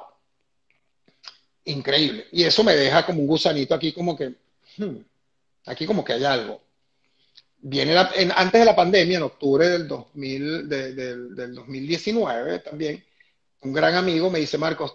increíble. Y eso me deja como un gusanito aquí como que, aquí como que hay algo. Antes de la pandemia, en octubre del 2019 también, un gran amigo me dice, Marcos,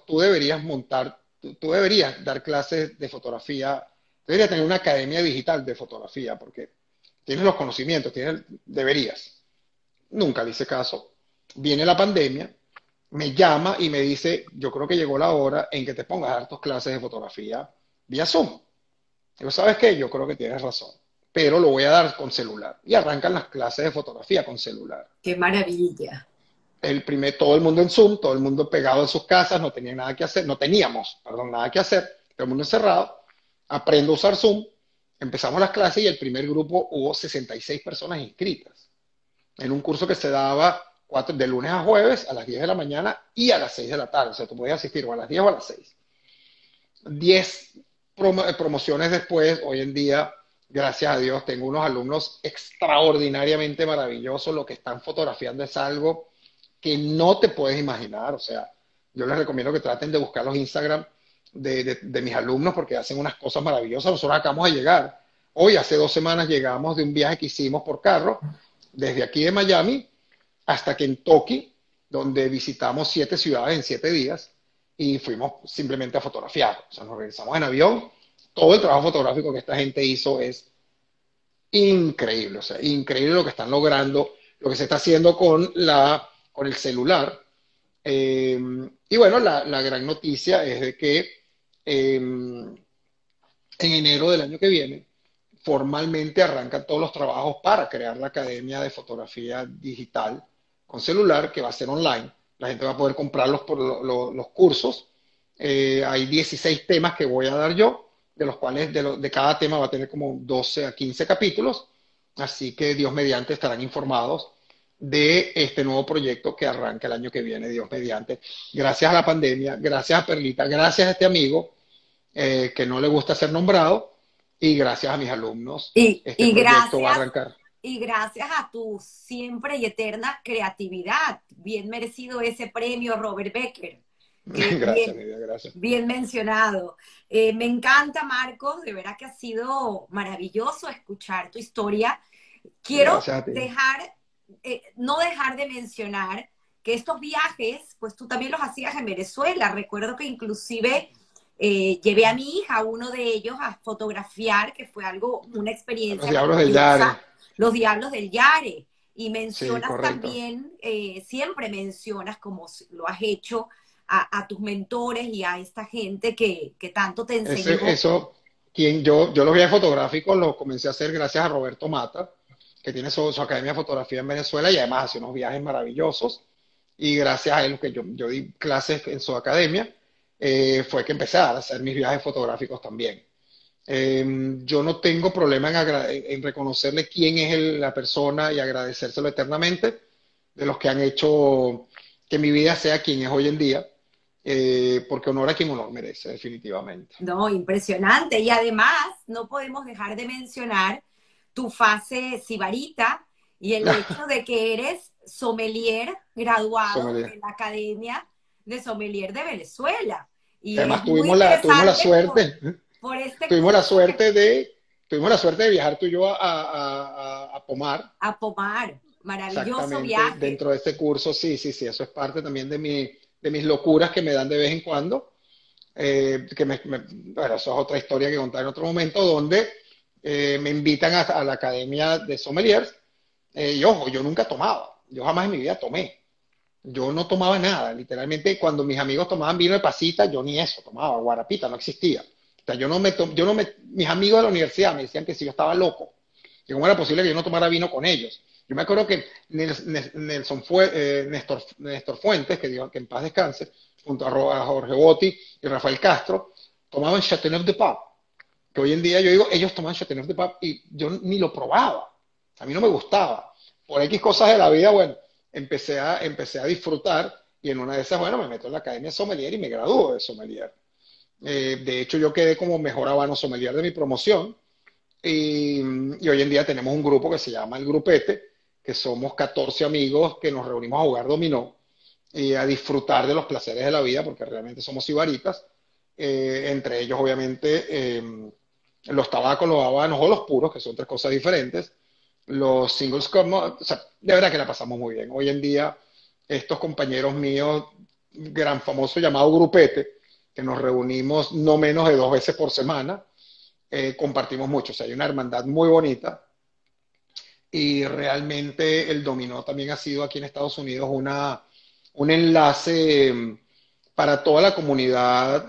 tú deberías dar clases de fotografía, deberías tener una academia digital de fotografía, porque tienes los conocimientos, deberías. Nunca le hice caso. Viene la pandemia, me llama y me dice, yo creo que llegó la hora en que te pongas a dar tus clases de fotografía vía Zoom. Digo, ¿sabes qué? Yo creo que tienes razón, pero lo voy a dar con celular. Y arrancan las clases de fotografía con celular. Qué maravilla. Todo el mundo en Zoom, todo el mundo pegado en sus casas, no tenía nada que hacer, no teníamos, perdón, nada que hacer, todo el mundo encerrado. Aprendo a usar Zoom, empezamos las clases y el primer grupo hubo 66 personas inscritas en un curso que se daba de lunes a jueves a las 10 de la mañana y a las 6 de la tarde. O sea, tú podías asistir o a las 10 o a las 6. 10 promociones después, hoy en día, gracias a Dios, tengo unos alumnos extraordinariamente maravillosos. Lo que están fotografiando es algo que no te puedes imaginar. O sea, yo les recomiendo que traten de buscar los Instagram de mis alumnos porque hacen unas cosas maravillosas. Nosotros acabamos de llegar. Hoy, hace 2 semanas, llegamos de un viaje que hicimos por carro desde aquí de Miami hasta Kentucky, donde visitamos 7 ciudades en 7 días y fuimos simplemente a fotografiar. O sea, nos regresamos en avión. Todo el trabajo fotográfico que esta gente hizo es increíble. O sea, increíble lo que están logrando, lo que se está haciendo con el celular. Y bueno, la gran noticia es de que en enero del año que viene formalmente arrancan todos los trabajos para crear la Academia de Fotografía Digital con celular, que va a ser online. La gente va a poder comprarlos por los cursos. Hay 16 temas que voy a dar yo, de los cuales de cada tema va a tener como 12 a 15 capítulos. Así que Dios mediante estarán informados de este nuevo proyecto que arranca el año que viene, Dios mediante. Gracias a la pandemia, gracias a Perlita, gracias a este amigo que no le gusta ser nombrado y gracias a mis alumnos, este proyecto va a arrancar. Y gracias a tu siempre y eterna creatividad. Bien merecido ese premio, Robert Becker. Gracias, Nidia, gracias. Bien mencionado. Me encanta, Marcos, de verdad que ha sido maravilloso escuchar tu historia. Quiero no dejar de mencionar que estos viajes, pues tú también los hacías en Venezuela. Recuerdo que inclusive llevé a mi hija, uno de ellos, a fotografiar, que fue una experiencia. Los Diablos del Yare. Los Diablos del Yare. Y mencionas sí, también, siempre mencionas, como lo has hecho, a tus mentores y a esta gente que tanto te enseñó. Yo los viajes fotográficos los comencé a hacer gracias a Roberto Mata, que tiene su academia de fotografía en Venezuela y además hace unos viajes maravillosos. Y gracias a él, que yo di clases en su academia, fue que empecé a hacer mis viajes fotográficos también. Yo no tengo problema en reconocerle quién es la persona y agradecérselo eternamente de los que han hecho que mi vida sea quien es hoy en día, porque honor a quien honor merece, definitivamente. No, impresionante. Y además, no podemos dejar de mencionar tu fase sibarita y el hecho de que eres sommelier graduado Sommelier. en la Academia de Sommelier de Venezuela. Y es Además, muy tuvimos la interesante suerte, por este tuvimos la curso suerte de, tuvimos la suerte de viajar tú y yo a Pomar. a Pomar. Maravilloso Exactamente, viaje. dentro de este curso, sí, sí, sí, eso es parte también de mis locuras que me dan de vez en cuando, bueno, eso es otra historia que contar en otro momento, donde me invitan a la Academia de Sommeliers, y ojo, yo nunca tomaba, yo jamás en mi vida tomé, yo no tomaba nada, literalmente cuando mis amigos tomaban vino de pasita, yo ni eso tomaba, guarapita, no existía. O sea, mis amigos de la universidad me decían que si yo estaba loco, que cómo era posible que yo no tomara vino con ellos. Yo me acuerdo que Néstor Fuentes, que, digo, que en paz descanse, junto a Jorge Botti y Rafael Castro, tomaban Chateauneuf de Pape, que hoy en día yo digo, ellos toman Chateauneuf de Pape y yo ni lo probaba, a mí no me gustaba. Por X cosas de la vida, bueno, empecé a disfrutar y en una de esas, bueno, me meto en la Academia de Sommelier y me gradúo de Sommelier. De hecho, yo quedé como mejor habano sommelier de mi promoción y hoy en día tenemos un grupo que se llama El Grupete, que somos 14 amigos que nos reunimos a jugar dominó y a disfrutar de los placeres de la vida, porque realmente somos ibaritas. Entre ellos, obviamente, los tabacos, los habanos o los puros, que son tres cosas diferentes. Los singles, o sea, de verdad que la pasamos muy bien. Hoy en día, estos compañeros míos, gran famoso llamado Grupete, que nos reunimos no menos de 2 veces por semana, compartimos mucho. O sea, hay una hermandad muy bonita y realmente el dominó también ha sido aquí en Estados Unidos un enlace para toda la comunidad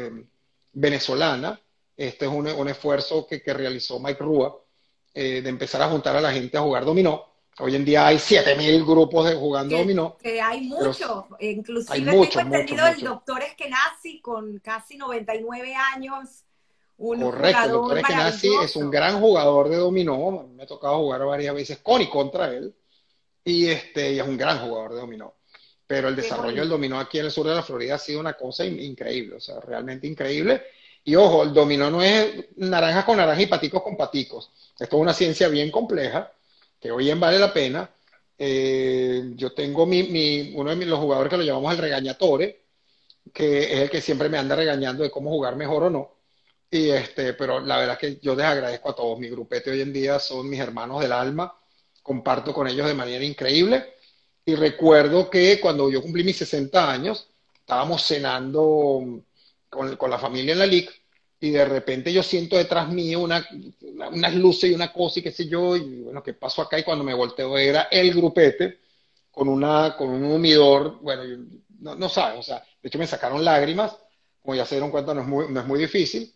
venezolana. Este es un esfuerzo que realizó Mike Rúa de empezar a juntar a la gente a jugar dominó. Hoy en día hay 7.000 grupos jugando dominó, Que hay pero muchos, hay inclusive tengo muchos, muchos, entendido el muchos. doctor Eskenazi con casi 99 años, un Correcto, el doctor jugador Eskenazi es un maravilloso. gran jugador de dominó. Me ha tocado jugar varias veces con y contra él. Y es un gran jugador de dominó. Pero el Qué desarrollo del bonito. dominó aquí en el sur de la Florida ha sido una cosa increíble, o sea, realmente increíble. Y ojo, el dominó no es naranjas con naranjas y paticos con paticos. Esto es una ciencia bien compleja, que hoy en vale la pena. Yo tengo uno de los jugadores que lo llamamos el regañatore, que es el que siempre me anda regañando de cómo jugar mejor o no. Pero la verdad es que yo les agradezco a todos. Mi grupete hoy en día son mis hermanos del alma. Comparto con ellos de manera increíble. Y recuerdo que cuando yo cumplí mis 60 años, estábamos cenando con la familia en la LIC y de repente yo siento detrás mío unas luces y una cosa y qué sé yo, y bueno, ¿qué pasó acá? Y cuando me volteo era el grupete con un humidor, bueno, no sabes, o sea, de hecho me sacaron lágrimas, como ya se dieron cuenta, no es muy difícil,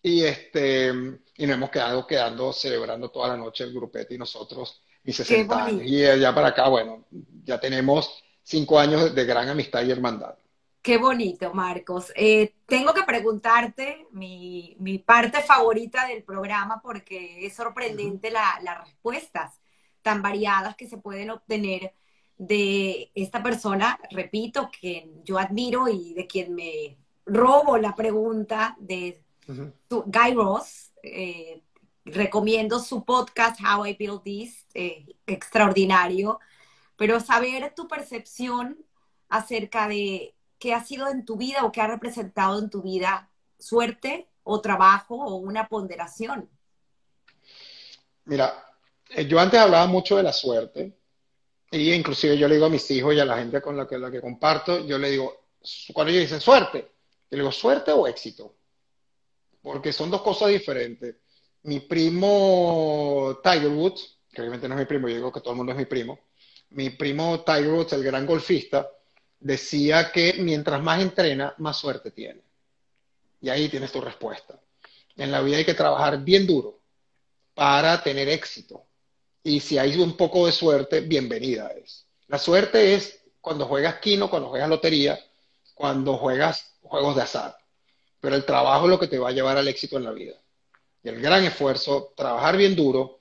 y nos hemos quedando celebrando toda la noche el grupete y nosotros mis Qué 60 años. Y bonito. de allá para acá, bueno, ya tenemos 5 años de gran amistad y hermandad. Qué bonito, Marcos. Tengo que preguntarte mi parte favorita del programa porque es Ujú. sorprendente las respuestas tan variadas que se pueden obtener de esta persona, repito, que yo admiro y de quien me robo la pregunta de Ujú. Guy Ross. Recomiendo su podcast How I Built This, extraordinario, pero saber tu percepción acerca de qué ha sido en tu vida o qué ha representado en tu vida suerte o trabajo o una ponderación. Mira, yo antes hablaba mucho de la suerte, y inclusive yo le digo a mis hijos y a la gente con la que comparto, yo le digo, cuando ellos dicen suerte, yo le digo suerte o éxito, porque son dos cosas diferentes. Mi primo Tiger Woods, que obviamente no es mi primo, yo digo que todo el mundo es mi primo, mi primo Tiger Woods, el gran golfista, decía que mientras más entrena, más suerte tiene. Y ahí tienes tu respuesta. En la vida hay que trabajar bien duro para tener éxito. Y si hay un poco de suerte, bienvenida es. La suerte es cuando juegas quino, cuando juegas lotería, cuando juegas juegos de azar. Pero el trabajo es lo que te va a llevar al éxito en la vida. y el gran esfuerzo, trabajar bien duro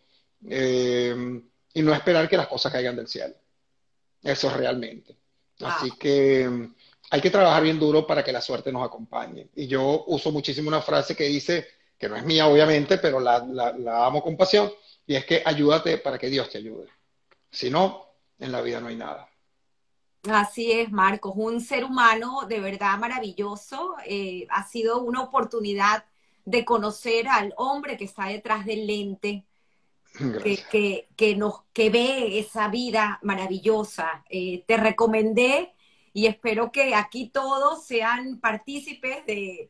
eh, y no esperar que las cosas caigan del cielo. Eso es realmente. Ah, Así que hay que trabajar bien duro para que la suerte nos acompañe. Y yo uso muchísimo una frase que dice, que no es mía obviamente, pero la amo con pasión, y es que ayúdate para que Dios te ayude. Si no, en la vida no hay nada. así es, Marcos, un ser humano de verdad maravilloso. Ha sido una oportunidad de conocer al hombre que está detrás del lente, Gracias. que ve esa vida maravillosa. Te recomendé y espero que aquí todos sean partícipes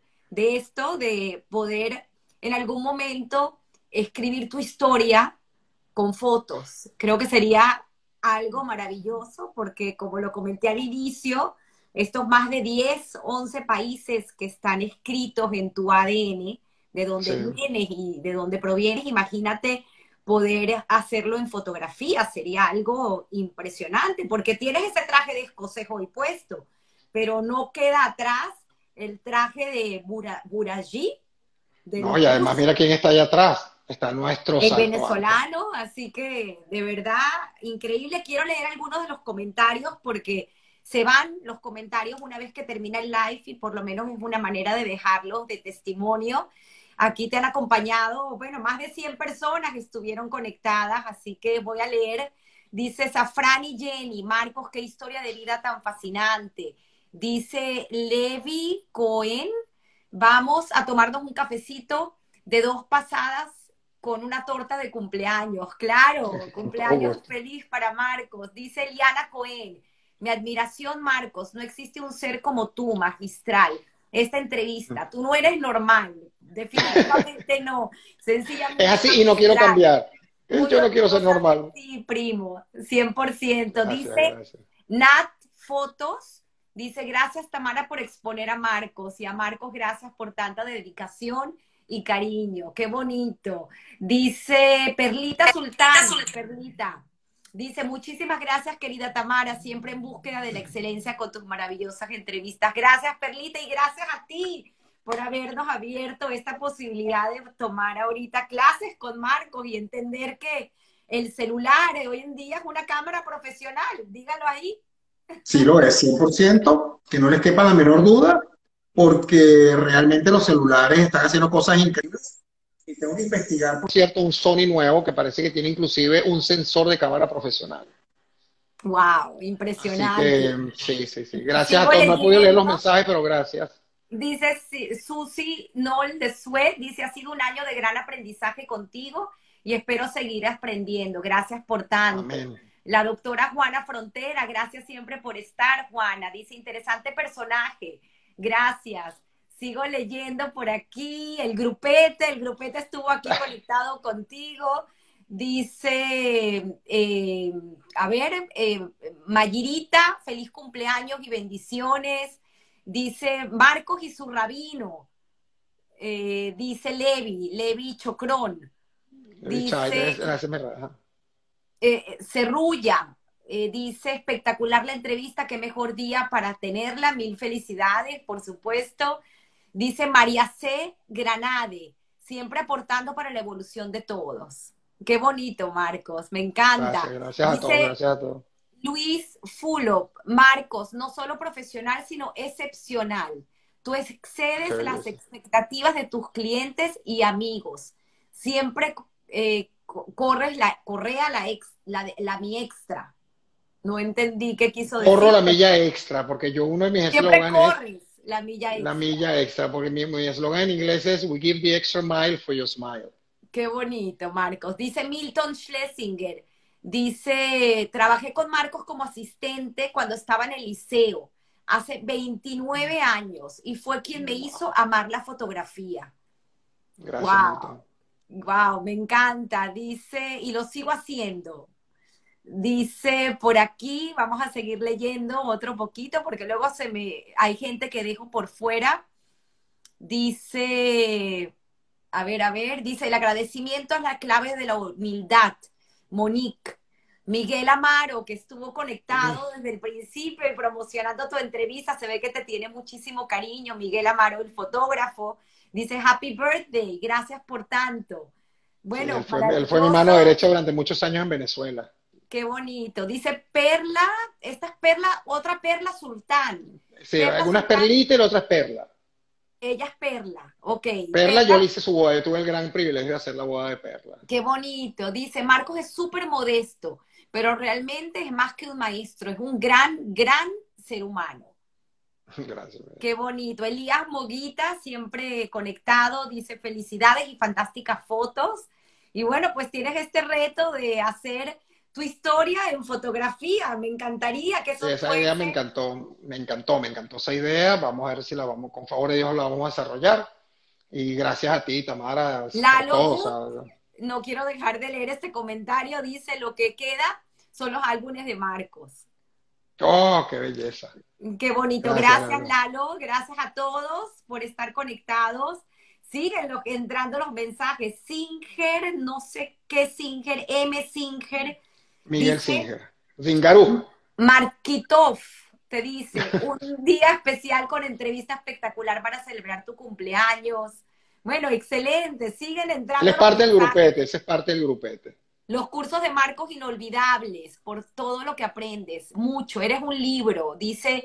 de esto, de poder en algún momento escribir tu historia con fotos. Creo que sería algo maravilloso porque, como lo comenté al inicio, estos más de 10 11 países que están escritos en tu ADN, de Sí. donde vienes y de donde provienes, imagínate poder hacerlo en fotografía, sería algo impresionante, porque tienes ese traje de escocés hoy puesto, pero no queda atrás el traje de Buraji, de No, los y además rusos. mira quién está allá atrás. Está nuestro Es Salto Ángel. venezolano, así que de verdad increíble. Quiero leer algunos de los comentarios porque se van los comentarios una vez que termina el live y por lo menos es una manera de dejarlos de testimonio. Aquí te han acompañado, bueno, más de 100 personas que estuvieron conectadas, así que voy a leer. Dice Safran y Jenny, Marcos, qué historia de vida tan fascinante. Dice Levi Cohen, vamos a tomarnos un cafecito de dos pasadas con una torta de cumpleaños. Claro, Con todo cumpleaños gusto. feliz para Marcos. Dice Eliana Cohen, mi admiración, Marcos. No existe un ser como tú, magistral. Esta entrevista, tú no eres normal. Definitivamente no. Es Sencillamente así y no quiero magistral. cambiar. Muy Yo no quiero ser orgullosa de normal. ti, primo. 100%. Gracias, Dice gracias. Nat Fotos. Dice, gracias Tamara por exponer a Marcos y a Marcos gracias por tanta dedicación y cariño. Qué bonito. Dice Perlita Sultán, Perlita. Dice, muchísimas gracias querida Tamara, siempre en búsqueda de la excelencia con tus maravillosas entrevistas. Gracias Perlita y gracias a ti por habernos abierto esta posibilidad de tomar ahorita clases con Marcos y entender que el celular hoy en día es una cámara profesional. Dígalo ahí. Sí lo es, 100%, que no les quepa la menor duda, porque realmente los celulares están haciendo cosas increíbles y tengo que investigar. Por cierto, un Sony nuevo que parece que tiene inclusive un sensor de cámara profesional. Wow, Así que impresionante. sí, sí, sí. Gracias a Sigo todos. No he podido leer los leyendo. mensajes, pero gracias. Dice Susi Nol de Sue, dice, ha sido un año de gran aprendizaje contigo y espero seguir aprendiendo. Gracias por tanto. Amén. La doctora Juana Frontera, gracias siempre por estar, Juana. Dice, interesante personaje. Gracias. Sigo leyendo por aquí. El grupete estuvo aquí conectado contigo. Dice, a ver, Mayirita, feliz cumpleaños y bendiciones. Dice Marcos y su rabino. Dice Levi Chocrón. Dice Cerrulla. Dice espectacular la entrevista, qué mejor día para tenerla, mil felicidades, por supuesto. Dice María C. Granade, siempre aportando para la evolución de todos. Qué bonito, Marcos, me gracias, encanta. gracias a todos, Dice gracias a todos. Luis Fulop, Marcos, no solo profesional, sino excepcional. Tú Qué excedes las belleza. expectativas de tus clientes y amigos. Siempre corres la correa, la mi extra. No entendí qué quiso Corro decir, la pero milla extra, porque yo uno de mis siempre eslóganes es corres la milla la extra. milla extra, porque mi eslogan en inglés es We give the extra mile for your smile. Qué bonito, Marcos. Dice Milton Schlesinger. Dice, trabajé con Marcos como asistente cuando estaba en el liceo, hace 29 años, y fue quien me Wow. hizo amar la fotografía. Gracias, Wow, Milton. wow, me encanta. Dice, y lo sigo haciendo. Dice por aquí, vamos a seguir leyendo otro poquito, porque luego hay gente que dejo por fuera. Dice, a ver, dice, el agradecimiento es la clave de la humildad. Monique. Miguel Amaro, que estuvo conectado desde el principio y promocionando tu entrevista, se ve que te tiene muchísimo cariño. Miguel Amaro, el fotógrafo. Dice, happy birthday, gracias por tanto. Sí, Bueno, él fue mi mano maravilloso, derecha durante muchos años en Venezuela. qué bonito. Dice Perla, esta es Perla, otra Perla Sultán. Sí, Perla algunas Sultán, perlitas y la otra es perla. ella es Perla, ok. Perla, yo le Perla, hice su boda, yo tuve el gran privilegio de hacer la boda de Perla. qué bonito. Dice, Marcos es súper modesto, pero realmente es más que un maestro, es un gran ser humano. Gracias. Qué bonito. Elías Moguita, siempre conectado, dice felicidades y fantásticas fotos. Y bueno, pues tienes este reto de hacer tu historia en fotografía. Me encantaría que Sí, eso esa idea me fuese. encantó, me encantó esa idea. Vamos a ver si la vamos, con favor de Dios, la vamos a desarrollar. Y gracias a ti, Tamara, por Lalo todo. O Good, sea, no quiero dejar de leer este comentario, dice lo que queda son los álbumes de Marcos. oh, qué belleza. Qué bonito. Gracias, Gracias, Lalo. Lalo. Gracias a todos por estar conectados. Siguen entrando los mensajes. Singer, no sé qué Singer, M. Singer, Miguel dice Singer. Zingarú. Markitov, te dice, un día especial con entrevista espectacular para celebrar tu cumpleaños. Bueno, excelente. Siguen Él entrando es los parte del mensajes. grupete, ese es parte del grupete. Los cursos de Marcos inolvidables por todo lo que aprendes. Mucho. Eres un libro. Dice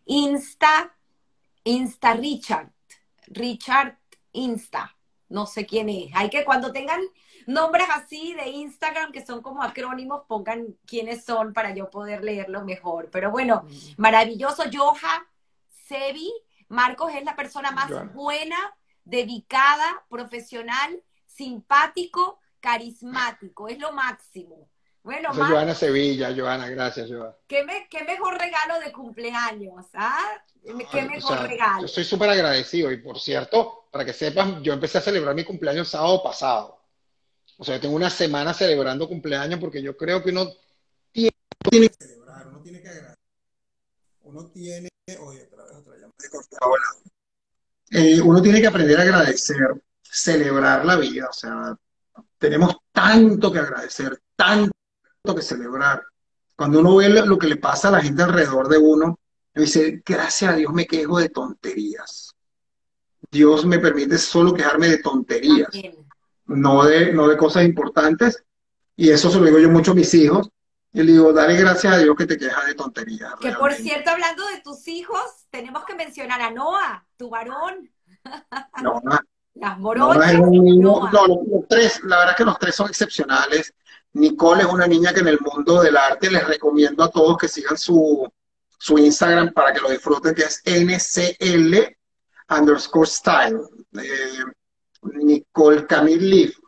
Insta Richard. Richard Insta. No sé quién es. Hay que cuando tengan nombres así de Instagram que son como acrónimos, pongan quiénes son para yo poder leerlo mejor. Pero bueno, maravilloso. Joha Sebi. Marcos es la persona más Joana. buena, dedicada, profesional, simpático, carismático. Es lo máximo. Bueno, Esa es Marcos, Joana Sevilla, Joana, gracias, Joana. qué mejor regalo de cumpleaños, ¿ah? Qué O mejor sea, yo regalo. soy súper agradecido y por cierto, para que sepas, yo empecé a celebrar mi cumpleaños sábado pasado. O sea, yo tengo una semana celebrando cumpleaños porque yo creo que uno tiene que celebrar, uno tiene que agradecer, uno tiene, oye, otra llamada de cortado. Uno tiene que aprender a agradecer, celebrar la vida, o sea, tenemos tanto que agradecer, tanto que celebrar. Cuando uno ve lo que le pasa a la gente alrededor de uno, uno dice, gracias a Dios me quejo de tonterías. Dios me permite solo quejarme de tonterías, Amén. no de cosas importantes. Y eso se lo digo yo mucho a mis hijos. Y le digo, dale gracias a Dios que te quejas de tonterías, Que por realmente. cierto, hablando de tus hijos, tenemos que mencionar a Noah, tu varón, No, las no es morochas un y niño, Noah. no, los tres, la verdad es que los tres son excepcionales. Nicole es una niña que en el mundo del arte les recomiendo a todos que sigan su Instagram para que lo disfruten, que es NCL_style. Nicole Camille Leaf.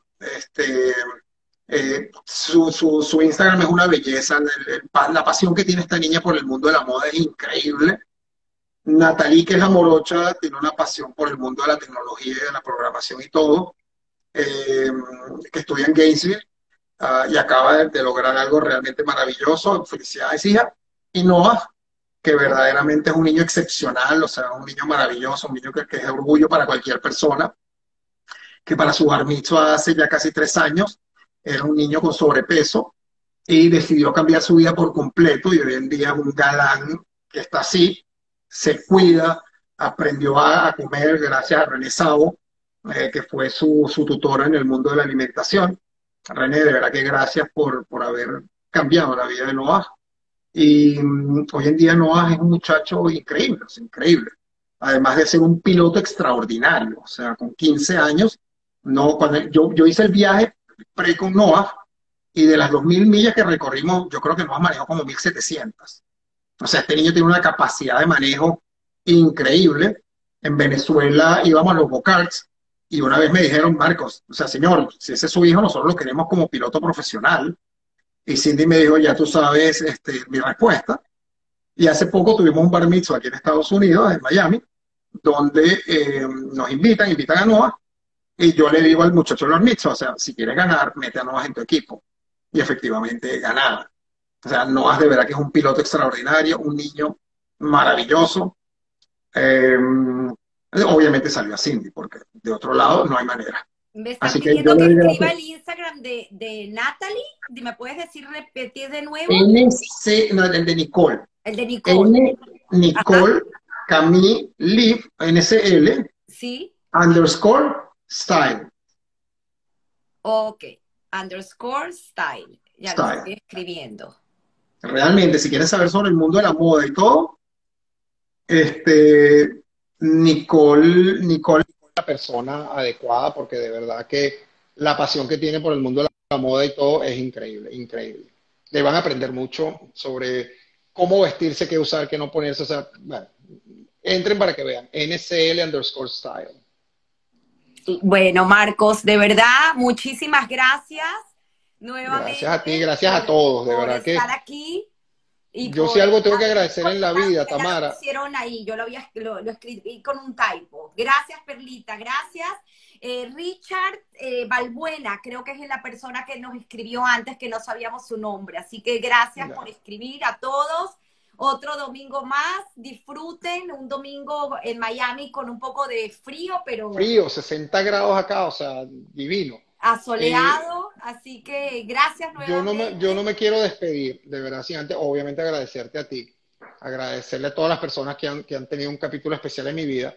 Su Instagram es una belleza. La pasión que tiene esta niña por el mundo de la moda es increíble. Natalie, que es la morocha, tiene una pasión por el mundo de la tecnología y de la programación y todo, eh, que estudia en Gainesville y acaba de lograr algo realmente maravilloso. Felicidades, hija. Y Noah, que verdaderamente es un niño excepcional, o sea, un niño maravilloso, un niño que es de orgullo para cualquier persona, que para su bar mitzvah hace ya casi 3 años era un niño con sobrepeso y decidió cambiar su vida por completo y hoy en día es un galán que está así, se cuida, aprendió a comer gracias a René Sabo, que fue su tutora en el mundo de la alimentación. René, de verdad que gracias por haber cambiado la vida de Noah. Y hoy en día Noah es un muchacho increíble, es increíble. Además de ser un piloto extraordinario, o sea, con 15 años, no, cuando yo hice el viaje pre con Noah, y de las 2000 millas que recorrimos, yo creo que Noah manejó como 1700. O sea, este niño tiene una capacidad de manejo increíble. En Venezuela íbamos a los go-karts y una vez me dijeron, Marcos, o sea, señor, si ese es su hijo, nosotros lo queremos como piloto profesional. Y Cindy me dijo, ya tú sabes mi respuesta. Y hace poco tuvimos un bar mitzvah aquí en Estados Unidos, en Miami, donde nos invitan a Noah, y yo le digo al muchacho del bar mitzvah, o sea, si quieres ganar, mete a Noah en tu equipo. Y efectivamente ganaba. O sea, Noah de verdad que es un piloto extraordinario, un niño maravilloso. Eh, Obviamente salió a Cindy, porque de otro lado no hay manera. Me están Así que yo pidiendo le que doy escriba gracias. el Instagram de Natalie. ¿Me puedes decir, repetir de nuevo? No, el de Nicole. El de Nicole. N Ajá, Nicole Camille Leaf NCL. sí. underscore style. Ok, underscore style. Ya lo Style. estoy escribiendo. Realmente, si quieres saber sobre el mundo de la moda y todo, este, Nicole es la persona adecuada porque de verdad que la pasión que tiene por el mundo de la moda y todo es increíble, increíble. Le van a aprender mucho sobre cómo vestirse, qué usar, qué no ponerse. O sea, bueno, entren para que vean. NCL underscore style. Bueno, Marcos, de verdad, muchísimas gracias Gracias a ti, nuevamente gracias a todos. De por verdad estar que aquí y yo si por algo tengo que haber agradecer en la contestado, vida, mira, ya lo Tamara. pusieron ahí, yo lo escribí con un typo. Gracias, Perlita, gracias. Richard Balbuena, creo que es la persona que nos escribió antes, que no sabíamos su nombre. Así que gracias por escribir a todos. Otro domingo más, disfruten un domingo en Miami con un poco de frío, pero Frío, 60 grados acá, o sea, divino. Eh, asoleado. Así que gracias yo no nuevamente. me quiero despedir, de verdad, sin antes, obviamente agradecerte a ti, agradecerle a todas las personas que han tenido un capítulo especial en mi vida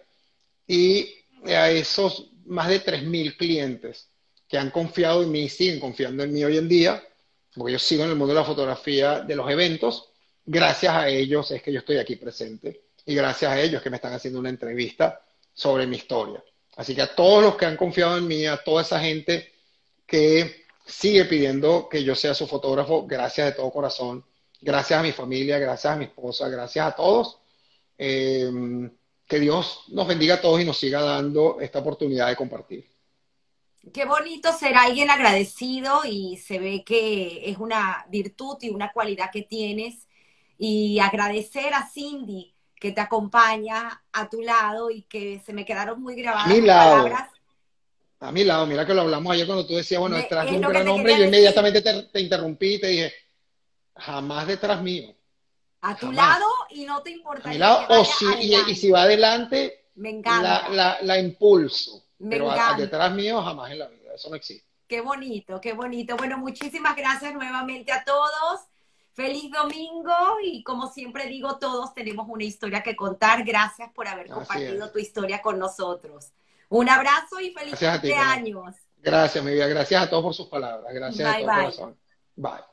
y a esos más de 3.000 clientes que han confiado en mí y siguen confiando en mí hoy en día, porque yo sigo en el mundo de la fotografía, de los eventos, gracias a ellos es que yo estoy aquí presente y gracias a ellos que me están haciendo una entrevista sobre mi historia. Así que a todos los que han confiado en mí, a toda esa gente que sigue pidiendo que yo sea su fotógrafo, gracias de todo corazón, gracias a mi familia, gracias a mi esposa, gracias a todos. Eh, que Dios nos bendiga a todos y nos siga dando esta oportunidad de compartir. Qué bonito ser alguien agradecido y se ve que es una virtud y una cualidad que tienes. Y agradecer a Cindy que te acompaña a tu lado y que se me quedaron muy A grabadas mi las lado, palabras. a mi lado, mira que lo hablamos ayer cuando tú decías, bueno, detrás de Es un lo que gran te hombre, quería yo decir. inmediatamente te interrumpí y te dije, jamás detrás mío, A tu lado jamás. y no te A mi importaría lado, que vaya y si va adelante. adelante, Me encanta, la impulso, me pero encanta. detrás mío jamás en la vida, eso no existe. Qué bonito, qué bonito. Bueno, muchísimas gracias nuevamente a todos. Feliz domingo y como siempre digo, todos tenemos una historia que contar. Gracias por haber Así compartido es. tu historia con nosotros. Un abrazo y feliz Gracias a ti, Tamara. cumpleaños. Gracias, mi vida. Gracias a todos por sus palabras. Gracias de Bye todo bye. corazón. Bye.